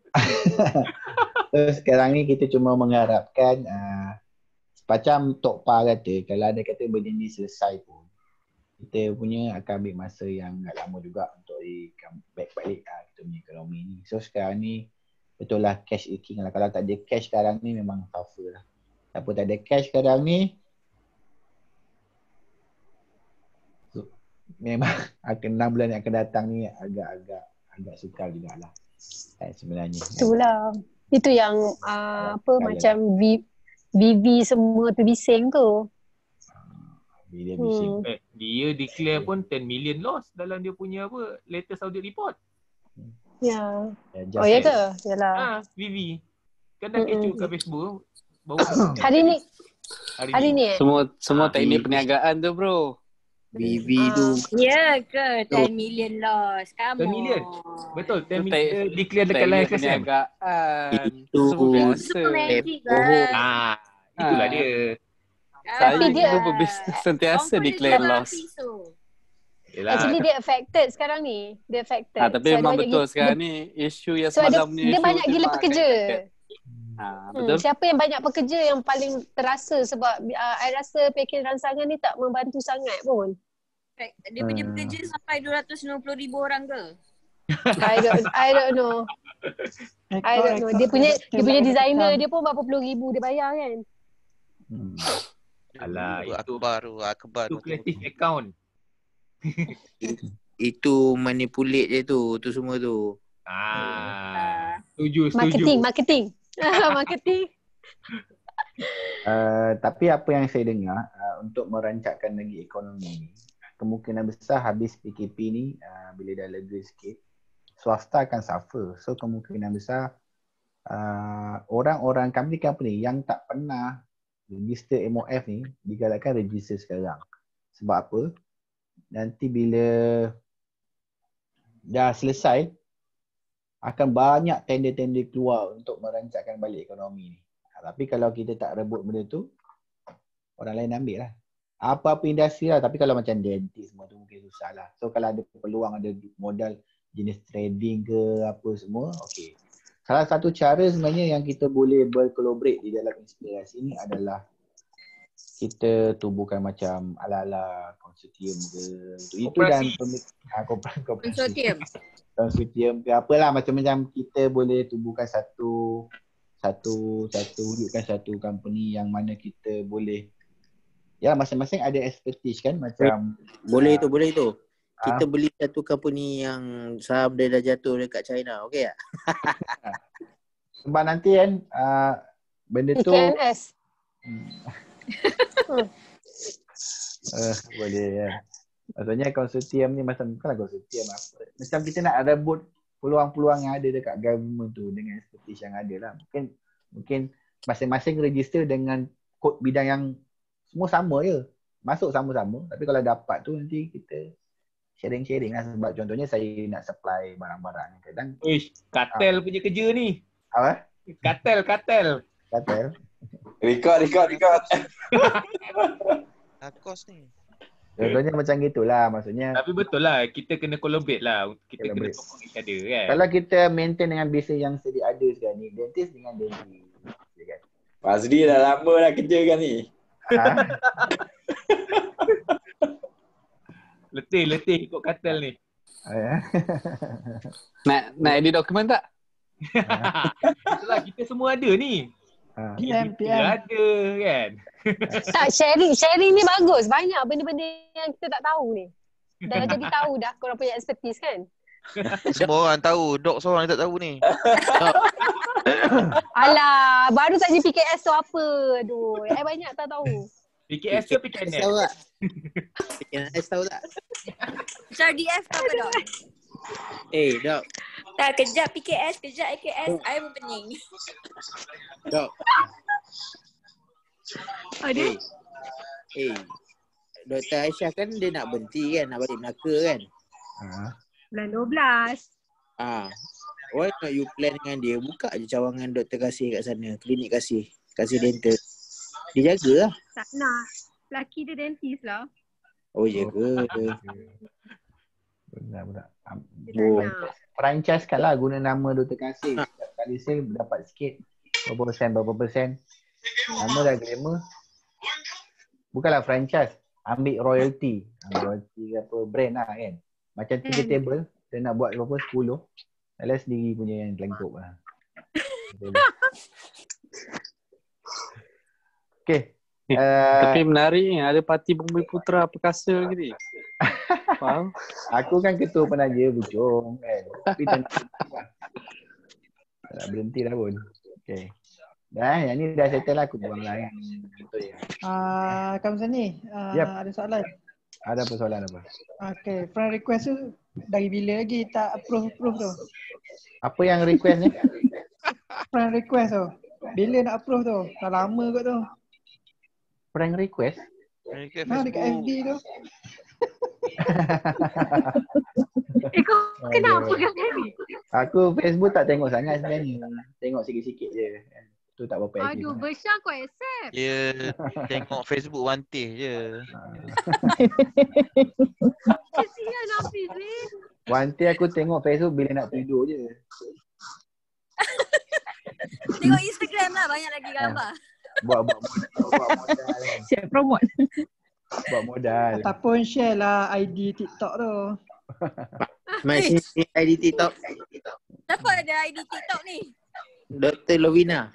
so sekarang ni kita cuma mengharapkan uh, macam Tok Pa kata, kalau ada kata benda ni selesai pun, kita punya akan ambil masa yang agak lama juga untuk di back balik uh, kita punya ekonomi ni. So sekarang ni betul lah cash is king lah. Kalau tak ada cash sekarang ni memang tougher lah. Siapa tak ada cash sekarang ni, so, memang akan enam bulan yang akan datang ni agak-agak agak sukar jugalah eh, sebenarnya.
Itulah. Itu yang uh, apa macam V V V semua terbising tu.
Bila bising.
Hmm.
Eh, dia declare pun ten million loss dalam dia punya apa latest audit report.
Ya.
Ya,
Oh ya ke? Yalah.
Ah, V V. Kan dah kecoh kat Facebook. Baru
Hari ni.
Hari,
Hari ni eh?
Semua semua
Ah,
teknik
V V.
perniagaan tu bro.
V V tu.
Ya ke ten million loss? Come
ten million.
on.
Betul, ten
Tu
million
tek-
declare dekat
teknik
Line S S M.
perniagaan.
Itu
Semua biasa.
Itu magic
Oh.
lah.
Ah, itulah
Ah.
dia.
Saya
Tapi dia-
dulu berbisnes sentiasa
Confirm dia
declare
jual
loss.
habis tu.
Yelah.
Actually dia affected sekarang ni. Dia affected.
Ah, tapi
So,
memang
ada
betul
banyak
sekarang
gila-
ni isu yang
So ada,
semalam ni
dia
isu
banyak gila
memang akan
pekerja.
affected. Ah,
Hmm,
betul.
siapa yang banyak pekerja yang paling terasa sebab uh, I rasa pakej rancangan ni tak membantu sangat pun.
Dia punya pekerja sampai dua ratus enam puluh ribu orang ke?
I don't I don't know. I don't know. Dia punya dia punya designer dia pun berapa puluh ribu dia bayar kan.
Hmm.
Alah,
Tu
itu
akbar tu, akbar
itu
tu.
creative account.
Itu manipulate je tu, tu semua tu.
Ah, setuju, setuju.
Marketing, marketing. marketing.
Uh, tapi apa yang saya dengar uh, untuk merancangkan lagi ekonomi ni, kemungkinan besar habis P K P ni uh, bila dah lega sikit, swasta akan suffer. So kemungkinan besar uh, orang-orang company-company yang tak pernah register M O F ni digalakkan register sekarang. Sebab apa? Nanti bila dah selesai, akan banyak tender-tender keluar untuk merancangkan balik ekonomi ni. Tapi kalau kita tak rebut benda tu, orang lain ambil lah. Apa-apa industri lah. Tapi kalau macam dentist semua tu mungkin susah lah. So kalau ada peluang, ada modal jenis trading ke apa semua, okey. Salah satu cara sebenarnya yang kita boleh berkolaborate di dalam inspirasi ni adalah kita tubuhkan macam ala-ala konsortium ke. Untuk itu dan pemikiran
konsortium.
Konsortium ke apalah macam-macam, kita boleh tubuhkan satu satu satu wujudkan satu company yang mana kita boleh ya masing-masing ada expertise kan macam
boleh uh, tu boleh tu. Kita
uh,
beli satu company yang saham dia dah jatuh dekat China, okey tak?
Sebab nanti kan uh, benda tu
K N S.
uh, boleh ya. Maksudnya konsortium ni macam bukanlah konsortium apa. Macam kita nak rebut peluang-peluang yang ada dekat government tu dengan expertise yang ada lah. Mungkin mungkin masing-masing register dengan kod bidang yang semua sama je. Masuk sama-sama. Tapi kalau dapat tu nanti kita sharing-sharing lah. Sebab contohnya saya nak supply barang-barang. Kadang
Uish, kartel uh, punya kerja ni.
Apa?
Kartel, kartel.
Kartel.
Record, record, record.
Akos ni.
Contohnya macam gitulah maksudnya.
Tapi betul lah, kita kena collaborate lah. Kita collaborate. Kena tolong each other kan.
Kalau kita maintain dengan bisnes yang sedia ada sekarang ni, dentist dengan dentist. Kan?
Fazli dah lama dah kerja kan ni.
Ha?
letih, letih ikut kartel ni.
nak nak edit dokumen tak?
Itulah kita semua ada ni.
P M, P M.
Ada kan.
Tak, sharing sharing ni bagus. Banyak benda-benda yang kita tak tahu ni. Dah jadi tahu dah korang punya expertise kan.
Semua orang tahu, dok seorang yang tak tahu ni.
Alah, baru saja P K S tu apa. Aduh, I banyak tak tahu.
P K S ke P K N S?
Tahu tak? P K N S tahu tak?
Macam D F tahu ke dok?
Eh, dok.
Tak, kejap P K S, kejap A K S, I pun pening.
Dok.
Ada?
Eh, eh. Doktor Aisyah kan dia nak berhenti kan, nak balik Melaka kan?
Ha.
Bulan dua belas.
Ah. Why not you plan dengan dia, buka je cawangan Doktor Kasih kat sana, klinik Kasih, Kasih Dental. Dia jaga lah.
Tak nak. Laki dia dentist lah.
Oh, jaga.
Benar-benar.
Oh.
Franchise kan lah guna nama Doktor Kasih. Setiap kali sale dapat sikit. Berapa persen, berapa persen. Nama dah glamour. Bukanlah franchise. Ambil royalty. Ambil royalty apa brand lah kan. Macam tiga hmm. table. Dia nak buat berapa? sepuluh. Alah sendiri punya yang lengkap lah. Okay.
Uh, Tapi menarik ni. Ada parti Bumi Putra Perkasa lagi ni. Faham?
Aku kan ketua penaja Puchong kan. Tapi tak nak berhenti dah pun. Okay. Dah, yang ni dah settle lah, aku buang lah kan. Betul ya.
Ah, kamu sini. Uh,
yep.
Ada soalan?
Ada apa soalan apa?
Okay, friend request tu dari bila lagi tak approve-approve tu?
Apa yang request ni?
Friend request tu. Bila nak approve tu? Dah lama kot tu.
Friend request?
Ha, dekat F B tu.
Eh, kau kenapa kan ni?
Aku Facebook tak tengok sangat sebenarnya. Tengok sikit-sikit je. Tu tak berapa aktif.
Aduh, Bersha kau accept.
Dia tengok Facebook wantih je.
Kesian Hafiz ni.
Wantih aku tengok Facebook bila nak tidur je.
Tengok Instagram lah, banyak lagi gambar.
Buat buat buat modal.
Siap promote.
Buat modal.
Ataupun share lah I D TikTok tu.
Masih I D TikTok.
Siapa ada I D TikTok ni?
Doktor Lovina.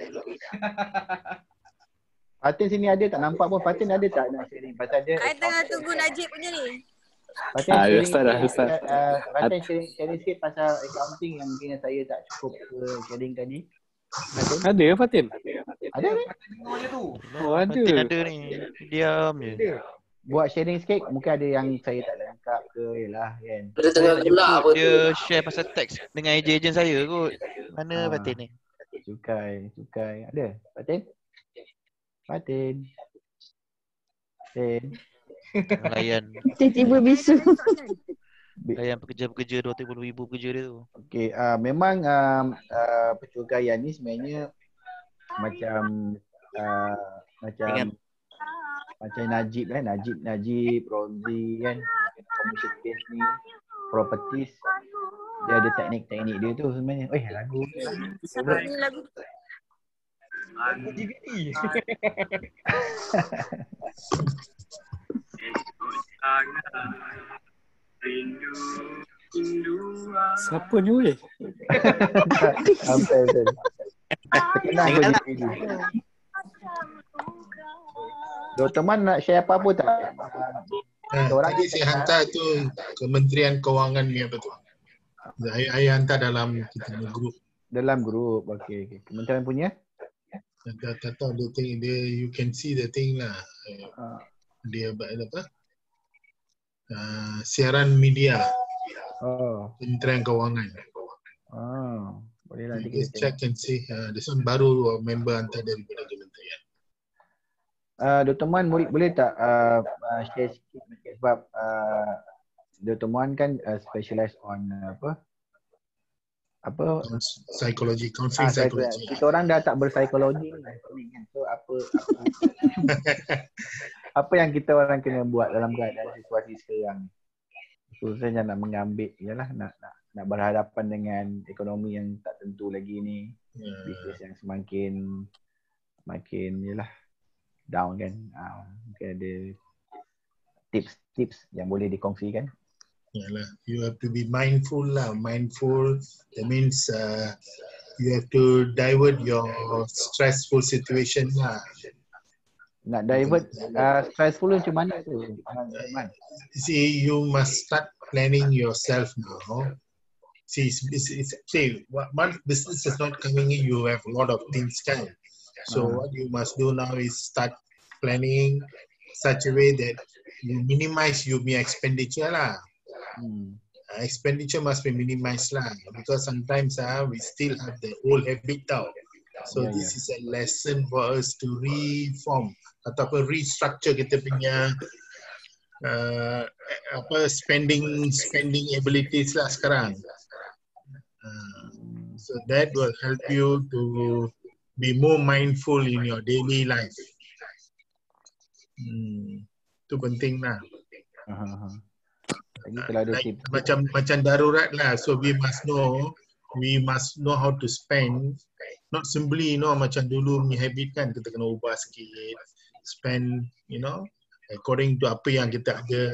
Fatin sini ada tak nampak pun. Fatin ada tak nak sharing pasal dia?
I tengah tunggu Najib punya ni.
Fatin
ah,
sharing,
Ustaz dah, Ustaz.
Uh, Fatin sharing, sharing sikit pasal accounting yang mungkin saya tak cukup uh, sharing tadi. Fatin?
Ada ke Fatin?
Ada ke?
Oh ada.
Fatin ada ni. Diam je.
Buat sharing sikit, mungkin ada yang saya tak lengkap ke, yelah kan.
Dia tengah gelak apa tu?
Dia share pasal teks dengan ejen-ejen saya kot. Mana
Ah.
Fatin ni?
Cukai, cukai. Ada? Fatin? Fatin. Fatin.
Layan.
Tiba-tiba bisu.
Layan pekerja-pekerja dua puluh ribu pekerja dia tu.
Okey, uh, memang um, uh, pencurian ni sebenarnya macam uh, macam
Ingat.
macam Najib kan, Najib Najib Romzi kan, commercial space ni, properties, dia ada teknik-teknik dia tu sebenarnya. Eh lagu
Siapa ni lagu?
G B T.
Siapa ni weh?
Sampai betul. Terkenal aku ini. Doktor Man nak share apa-apa tak?
Ha, tadi saya hantar tu Kementerian Kewangan ni apa tu? Saya, saya hantar dalam kita punya grup.
Dalam grup, okey. Okay. Kementerian punya?
Tak tak tahu dia, thing, dia you can see the thing lah.
Uh.
Dia apa? Uh, siaran media.
Oh.
Kementerian Kewangan.
Oh. Boleh lah.
You check and see. Uh, this one baru member hantar daripada kementerian.
Uh, Doktor Man boleh, boleh tak uh, uh, share sikit sebab uh, Doktor Man kan uh, specialize on uh, apa apa
psikologi, counseling ah, psikologi.
Kita orang dah tak berpsikologi kan. So apa apa, apa yang kita orang kena buat dalam keadaan situasi sekarang? Khususnya nak mengambil ialah nak nak nak berhadapan dengan ekonomi yang tak tentu lagi ni. Yeah. Bisnes yang semakin makin ialah down kan. Uh, mungkin ada tips-tips yang boleh dikongsikan.
Yalah, you have to be mindful lah. Mindful, that means uh, you have to divert your stressful situation lah.
Nak divert uh, stressful macam mana tu?
See, you must start planning yourself now. See, it's, it's, it's, see, one business is not coming in, you have a lot of things kan. So uh-huh. what you must do now is start planning such a way that you minimize your expenditure lah. Hmm. Uh, expenditure must be minimized lah, because sometimes uh, we still have the old habit tau. So yeah, this yeah. is a lesson for us to reform ataupun restructure kita punya uh, apa spending spending abilities lah sekarang. Uh, so that will help you to be more mindful in your daily life. Hmm, itu penting lah.
Uh-huh.
Like, macam macam darurat lah. So we must know, we must know how to spend. Not simply, you know, macam dulu punya habit kan, kita kena ubah sikit. Spend, you know, according to apa yang kita ada.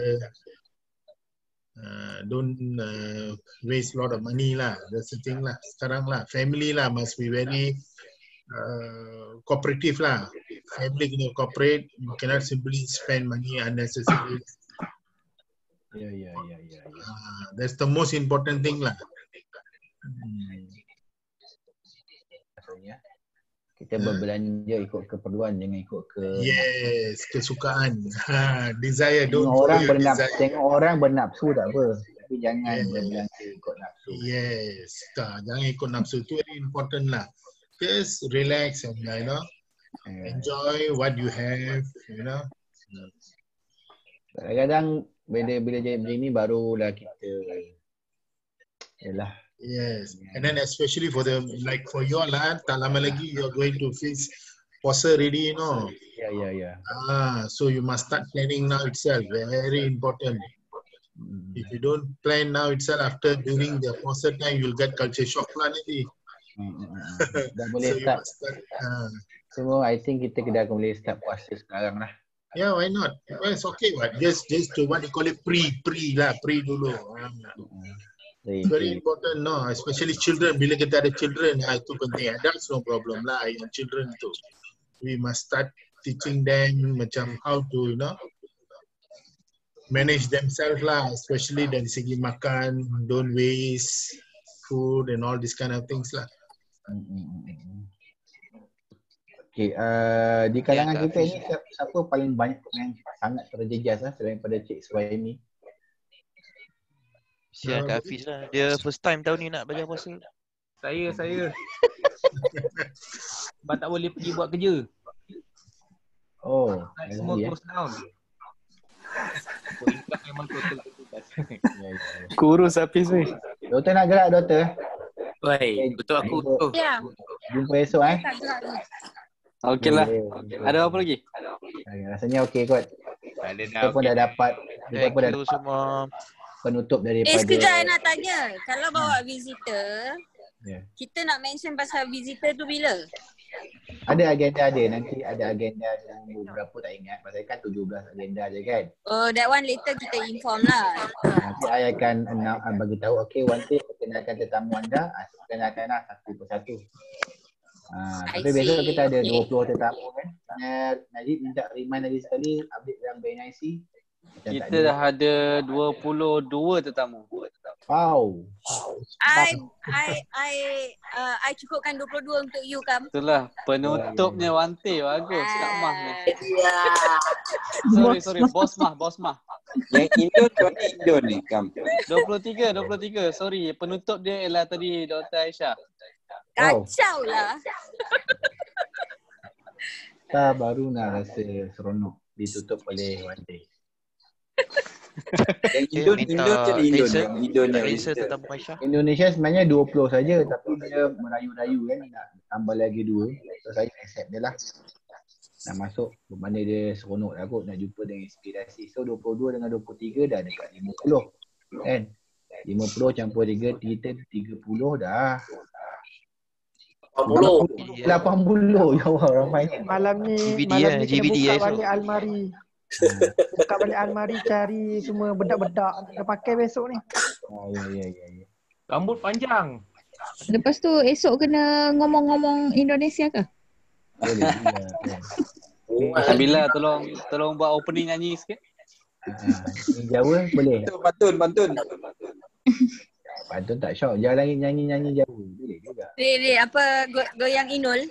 Uh, don't uh, waste a lot of money lah. That's the thing lah. Sekarang lah, family lah must be very uh, cooperative lah. Family kena cooperate. You cannot simply spend money unnecessarily.
Ya, ya, ya, ya.
Uh, that's the most important thing lah.
Hmm. Maksudnya kita berbelanja ikut keperluan, jangan ikut ke
yes, kesukaan. Ha, desire. Don't
tengok orang bernafsu, tengok orang bernafsu tak apa, tapi jangan yeah. berbelanja ikut nafsu.
Yes, tak, jangan ikut nafsu. Itu very important lah. Just relax and you know yeah. enjoy what you have, you know.
Kadang-kadang bila bila jadi begini barulah kita yalah.
Yes, and then especially for the like for you lah, tak lama lagi you're going to face puasa already, you know.
Yeah, yeah, yeah.
Ah, so you must start planning now itself. Very important. Hmm. If you don't plan now itself, after during the puasa time, you'll get culture shock lah nanti.
Hmm. Dah boleh so start. start uh. So I think kita dah boleh start puasa sekarang lah.
Yeah, why not? Well, it's okay, what? Just, just to what you call it, pre, pre lah, pre dulu. It's very important, no? Especially children. Bila kita ada children, itu penting. Adults no problem lah. Yang children tu, we must start teaching them macam how to, you know, manage themselves lah. Especially dari segi makan, don't waste food and all this kind of things lah.
Okay, uh, di kalangan ya, kita ni siapa, siapa paling banyak yang sangat terjejas lah selain pada Cik Suhaimi?
Siapa Kak Hafiz lah. Dia first time tahun ni nak belajar puasa.
Saya, saya. Sebab tak boleh pergi buat kerja.
Oh,
semua
ya.
close down. Memang total
kurus habis weh.
Doktor nak gerak doktor?
Wei, betul aku tu.
Ya.
Jumpa esok eh.
Tak gerak ni.
Okey lah. Ada apa lagi?
Rasanya okey kot.
Ada dah.
Kita pun dah dapat. Kita
Thank
pun dah
you
dapat
semua.
penutup daripada.
Eh sekejap I nak tanya. Kalau bawa visitor,
Yeah.
kita nak mention pasal visitor tu bila?
Ada agenda ada. Nanti ada agenda nombor berapa tak ingat. Pasal kan tujuh belas agenda je kan.
Oh, that one later kita inform lah.
Nanti saya akan announce, bagi tahu okey one day perkenalkan tetamu anda, perkenalkanlah satu persatu. Ha, tapi besok kita ada dua puluh tetamu kan. Najib minta remind lagi sekali update dalam B N I C.
Kita dah ada dua puluh dua tetamu.
Wow.
I I I uh, I cukupkan dua puluh dua untuk you Kam.
Itulah penutupnya Wante bagus Kak Mah ni.
Ya.
Sorry sorry bos Mah bos Mah.
Yang Indo tu mana Indo ni Kam?
dua puluh tiga dua puluh tiga sorry penutup dia ialah tadi Doktor Aisyah.
Kacau lah.
Kita baru nak rasa seronok ditutup oleh Wante.
Yang Indo Indo tu Indo ni. Indo ni.
Indonesia sebenarnya dua puluh saja tapi dia merayu-rayu kan nak tambah lagi dua. So saya accept dia lah. Nak masuk bermakna dia seronok lah kot nak jumpa dengan inspirasi. So dua puluh dua dengan dua puluh tiga dah dekat lima puluh kan. lima puluh campur tiga, kita tiga puluh dah.
lapan puluh.
lapan puluh. Ya Allah ramainya.
Malam ni
G V D
malam
eh,
ni
G V D
kita buka
esok.
balik almari. Buka balik almari cari semua bedak-bedak nak pakai besok ni.
Oh ya ya ya ya.
Rambut panjang.
Lepas tu esok kena ngomong-ngomong Indonesia ke?
Boleh juga.
Sambil tolong tolong buat opening nyanyi sikit.
Ini Jawa boleh.
Pantun, pantun.
Pantun tak syok. Jangan lagi nyanyi-nyanyi Jawa. Boleh juga.
Dek, dek, apa go- goyang Inul?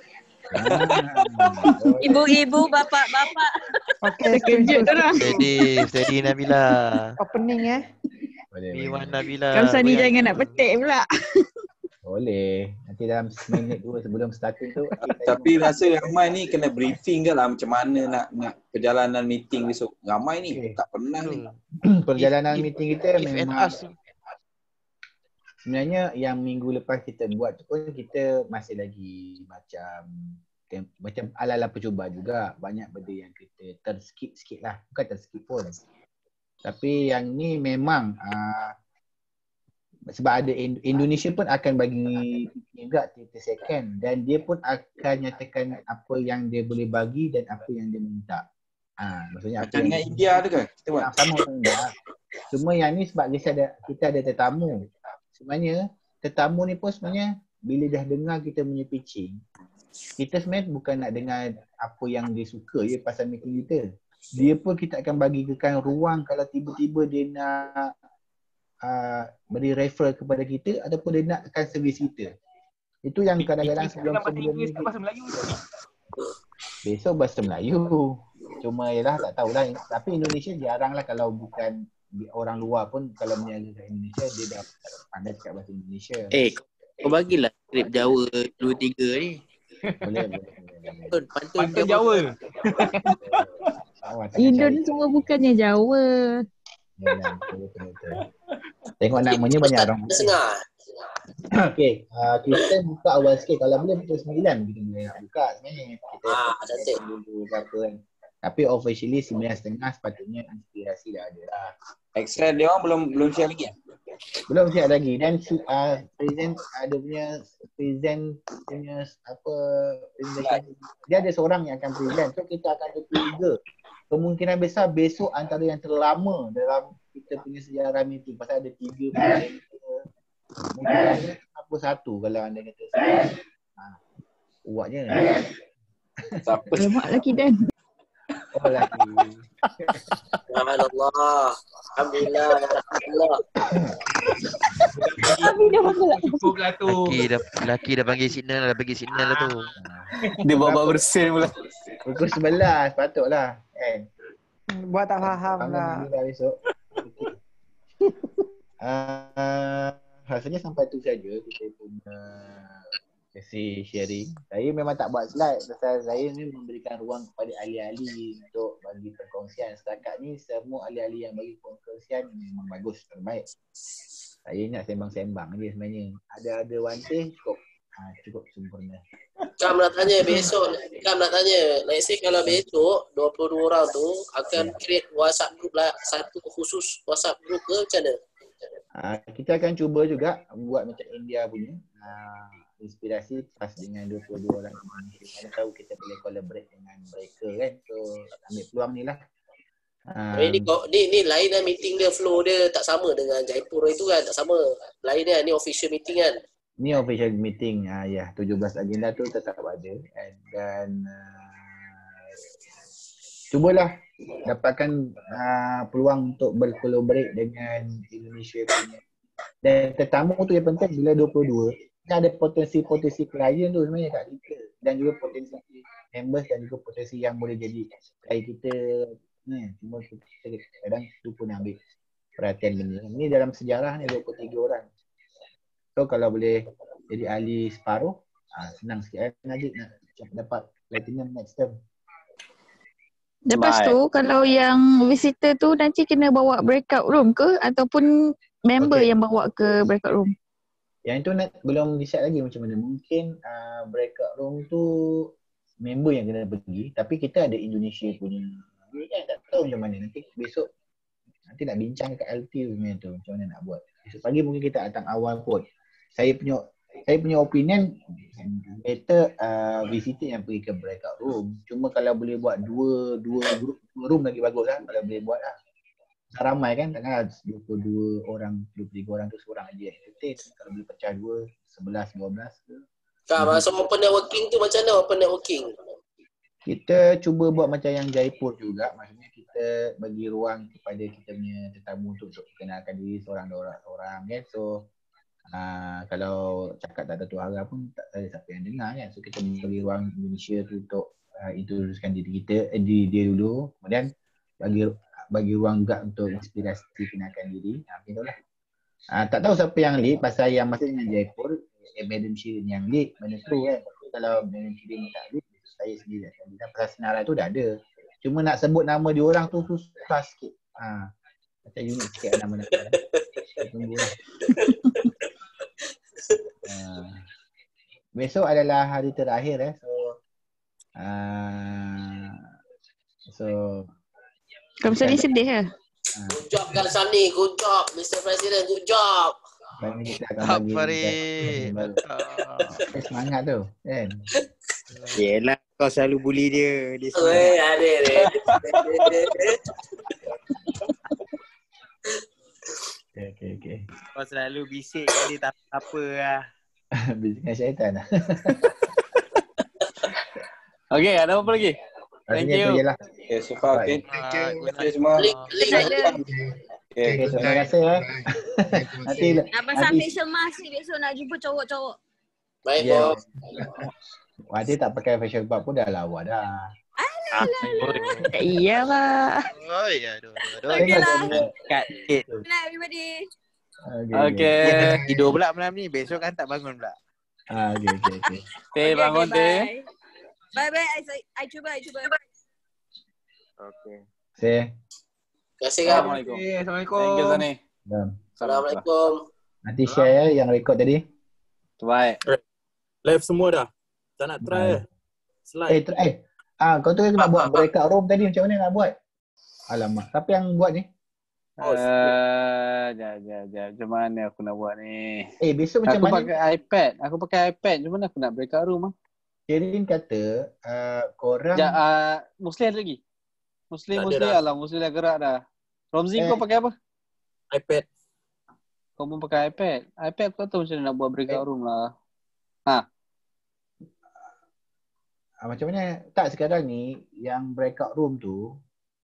Ah,
Ibu-ibu, bapak-bapak.
Okey,
Terkejut orang.
Steady, steady Nabila.
Opening eh.
boleh,
Iwan
boleh.
Nabila.
Kawasan ni
goyang.
jangan nak petik pula.
Boleh. Nanti dalam seminit dua sebelum starting tu.
Tapi rasa ramai ni kena briefing ke lah macam mana nak nak perjalanan meeting besok. Ramai ni
Okay.
tak pernah ni.
Perjalanan
If-
meeting kita
If and
memang
us.
sebenarnya yang minggu lepas kita buat tu pun kita masih lagi macam macam ala-ala percubaan juga. Banyak benda yang kita terskip sikit lah. Bukan terskip pun. Tapi yang ni memang uh, sebab ada Indonesia pun akan bagi juga tiga puluh second dan dia pun akan nyatakan apa yang dia boleh bagi dan apa yang dia minta. Ah, maksudnya
Macam dengan India tu ke? Kita buat.
sama enggak. Cuma yang ni sebab kita ada kita ada tetamu. Sebenarnya tetamu ni pun sebenarnya bila dah dengar kita punya pitching, kita sebenarnya bukan nak dengar apa yang dia suka je pasal meeting kita. Dia pun kita akan bagikan ruang kalau tiba-tiba dia nak uh, beri refer kepada kita ataupun dia nak akan servis kita. Itu yang kadang-kadang sebelum sebelum ni
Bahasa Melayu.
besok bahasa Melayu. Cuma ialah tak tahulah. Tapi Indonesia jarang lah kalau bukan orang luar pun kalau berniaga kat Indonesia dia dah pandai cakap bahasa Indonesia.
Eh, kau bagilah skrip Jawa dua tiga ni.
Boleh, boleh.
Pantun, pantun,
Pantun Jawa.
Awak tak
Indon
cari.
semua bukannya Jawa.
Ya, ya, betul, betul, betul. Tengok namanya banyak orang.
Setengah.
Okey, uh, kita buka awal sikit. Kalau boleh pukul sembilan kita boleh nak buka sebenarnya. Kita
Ah, cantik.
dulu ke apa kan. Tapi officially sembilan tiga puluh sepatutnya inspirasi dah ada lah.
Extra dia orang belum belum share lagi.
Belum siap lagi dan uh, present ada punya present punya apa presentation. Dia ada seorang yang akan present. So kita akan ada tiga. Kemungkinan besar besok antara yang terlama dalam kita punya sejarah meeting pasal ada tiga presenter. Mungkin ada apa satu kalau anda kata. Ha. Buatnya.
Siapa?
Lemak lagi Dan.
Oh lagi.
Alhamdulillah. Alhamdulillah. Alhamdulillah.
Tapi dah panggil lah.
Cukup lah tu.
Laki dah, laki dah panggil signal, dah bagi signal lah tu.
Dia bawa-bawa bersin pula.
Pukul sebelas patutlah kan.
Buat tak faham
Bangun
lah.
dulu lah besok. Okay. Uh, rasanya sampai tu saja kita punya Sesi sharing. Saya memang tak buat slide pasal saya ni memberikan ruang kepada ahli-ahli untuk bagi perkongsian. Setakat ni semua ahli-ahli yang bagi perkongsian memang bagus, terbaik. Saya nak sembang-sembang je sebenarnya. Ada-ada one day cukup. Ha, cukup sempurna.
Kam nak tanya besok, Kam nak tanya, let's say kalau besok dua puluh dua orang tu akan create WhatsApp group lah, satu khusus WhatsApp group ke macam mana?
Ha, kita akan cuba juga buat macam India punya. Ha, inspirasi pas dengan dua puluh dua orang Indonesia. Mana tahu kita boleh collaborate dengan mereka kan. So ambil peluang ni lah.
Um, ni, ni, ni lain lah meeting dia, flow dia tak sama dengan Jaipur itu kan, tak sama. Lain dia, ni official meeting kan.
Ni official meeting, ah ya, tujuh belas agenda tu tetap ada. Dan uh, cubalah dapatkan uh, peluang untuk berkolaborate dengan Indonesia punya. Dan tetamu tu yang penting bila dua puluh dua, ada potensi-potensi klien tu sebenarnya kat kita. Dan juga potensi members dan juga potensi yang boleh jadi klien kita. Ni, cuma kita kadang tu pun ambil perhatian benda. Ni dalam sejarah ni dua puluh tiga orang. So kalau boleh jadi ahli separuh, ah, senang sikit kan Najib nak dapat platinum next term.
Lepas tu kalau yang visitor tu nanti kena bawa breakout room ke ataupun member okay. yang bawa ke breakout room?
Yang itu nak, belum decide lagi macam mana. Mungkin uh, breakout room tu member yang kena pergi, tapi kita ada Indonesia punya. Ni kan tak tahu macam mana. Nanti besok nanti nak bincang kat L T sebenarnya tu macam mana nak buat. Besok pagi mungkin kita datang awal pun. Saya punya saya punya opinion better uh, visitor yang pergi ke breakout room. Cuma kalau boleh buat dua dua group dua room lagi bagus lah kalau boleh buat lah. Ramai kan, takkan dua puluh dua orang, dua puluh tiga orang tu seorang aja entertain. Kalau boleh pecah dua, sebelas, dua belas ke.
Kak, masa open networking tu macam mana open networking?
Kita cuba buat macam yang Jaipur juga. Maksudnya kita bagi ruang kepada kita punya tetamu untuk, untuk kenalkan diri seorang dua orang kan. So Uh, kalau cakap tak ada tu arah pun tak ada siapa yang dengar kan. So kita bagi ruang Indonesia tu untuk uh, introducekan diri kita, eh, diri dia dulu. Kemudian bagi bagi ruang juga untuk inspirasi kenalkan diri. Ha, macam itulah. Uh, tak tahu siapa yang lead pasal yang masa dengan Jaipur, eh, Madam Shirin yang lead, mana true kan. Tapi kalau Madam Shirin tak lead, saya sendiri akan lead. Pasal senarai tu dah ada. Cuma nak sebut nama dia orang tu susah sikit. Ha, macam unik sikit nama-nama. Kita tunggulah. Uh, besok adalah hari terakhir eh. So uh, so
kamu sedih-sedih ke?
Uh, good job Kak Sani, good job Mister President, good job.
Kita akan bagi semangat tu kan.
Yelah kau selalu bully dia. Dia
oh, eh, ada dia.
Okay, okay, okay.
Kau selalu bisik dia tak apa lah.
Bisikan syaitan lah.
Okay, ada apa lagi? Thank you.
Okay, so far okay. Thank you. Terima kasih semua.
Okay, terima kasih ya. Nanti
nak pasang facial mask ni besok nak jumpa cowok-cowok.
Baik, yeah. Bos.
Nanti tak pakai facial mask pun dah lawa dah.
Iyalah.
Oh ya, aduh.
Okeylah.
Kat sikit.
Good night everybody.
Okay.
Okay.
Okay. Tidur pula malam ni, besok kan tak bangun pula.
Ah, okay, okay, okay.
Teh bangun teh.
Bye bye. I I cuba, I cuba.
Okay.
Say.
Terima kasih Kak.
Assalamualaikum.
Assalamualaikum.
Thank you Sani.
Assalamualaikum.
Nanti share ya yang record tadi.
Baik.
Live semua dah. Tak nak try. Slide.
Eh, try. Ah, kau tu nak buat breakout room tadi macam mana nak buat? Alamak, siapa yang buat ni?
Eh, uh, jap, jap, jap. Macam mana aku nak buat ni?
Eh, besok macam
aku
mana?
Aku pakai iPad. Aku pakai iPad. Macam mana aku nak breakout room ah?
Shirin kata, uh, korang...
Jap, uh, Muslim ada lagi? Muslim, tak Muslim. Alah, Muslim dah gerak dah. Romzi, eh. kau pakai apa?
iPad.
Kau pun pakai iPad? iPad aku tak tahu macam mana nak buat breakout room lah. Ha?
Uh, macam mana? Tak, sekarang ni, yang breakout room tu,